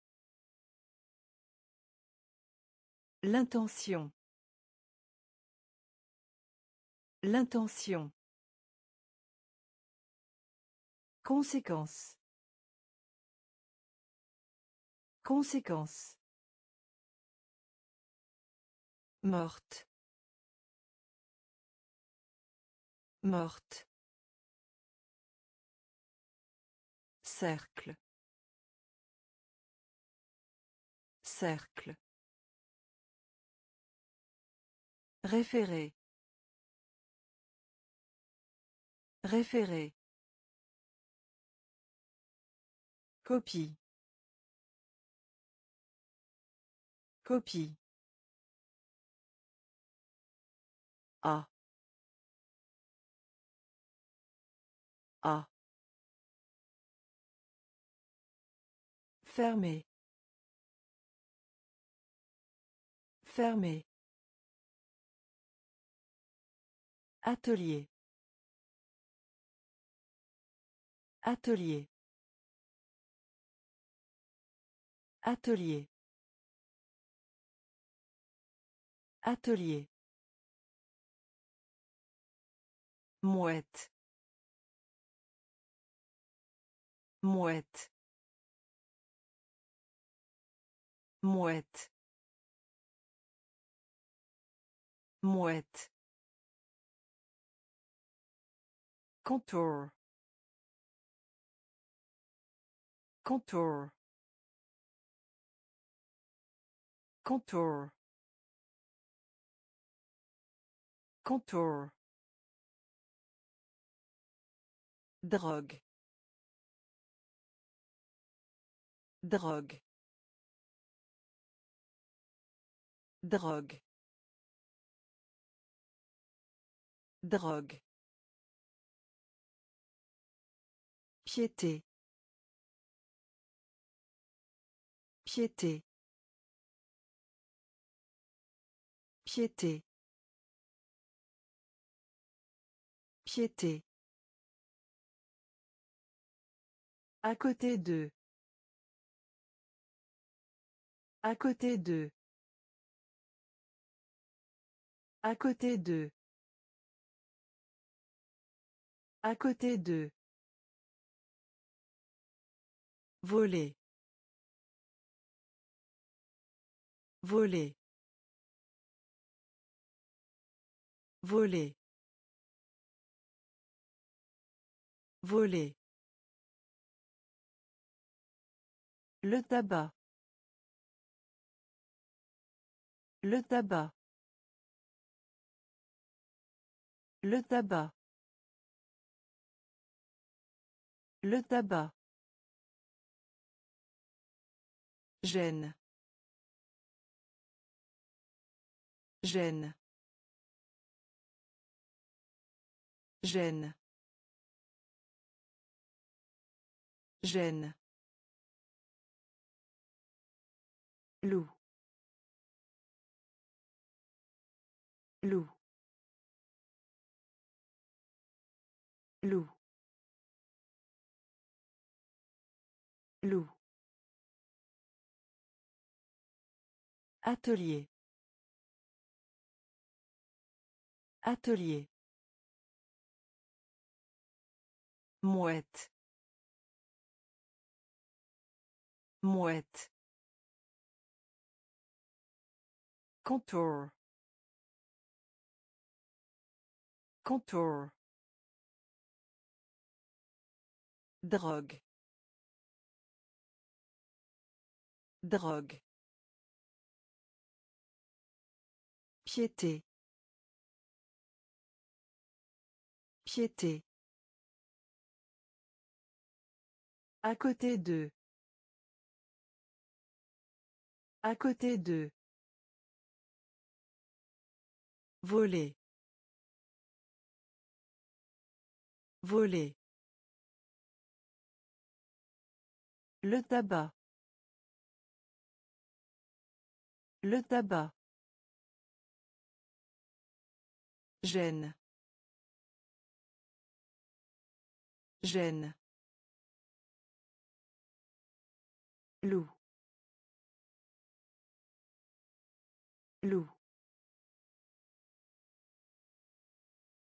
L'intention. L'intention. Conséquence. Conséquence. Morte. Morte. Cercle. Cercle. Référer. Référer. Copie. Copie. A. A. Fermé. Fermé. Atelier. Atelier. Atelier. Atelier. Mouette. Mouette. Mouette. Mouette. Contour. Contour. Contour. Contour. Drogue. Drogue. Drogue. Drogue. Piété. Piété. Piété. Piété. À côté d'eux. À côté d'eux. À côté d'eux. À côté d'eux. Voler. Voler. Voler. Voler. Le tabac. Le tabac. Le tabac. Le tabac. Gêne. Gêne. Gêne. Gêne. Loup. Loup. Loup. Loup. Atelier. Atelier. Mouette. Mouette. Contour. Contour. Drogue. Drogue. Piété. Piété. À côté d'eux. À côté d'eux. Voler. Voler. Le tabac. Le tabac. Gêne. Gêne. Loup. Loup.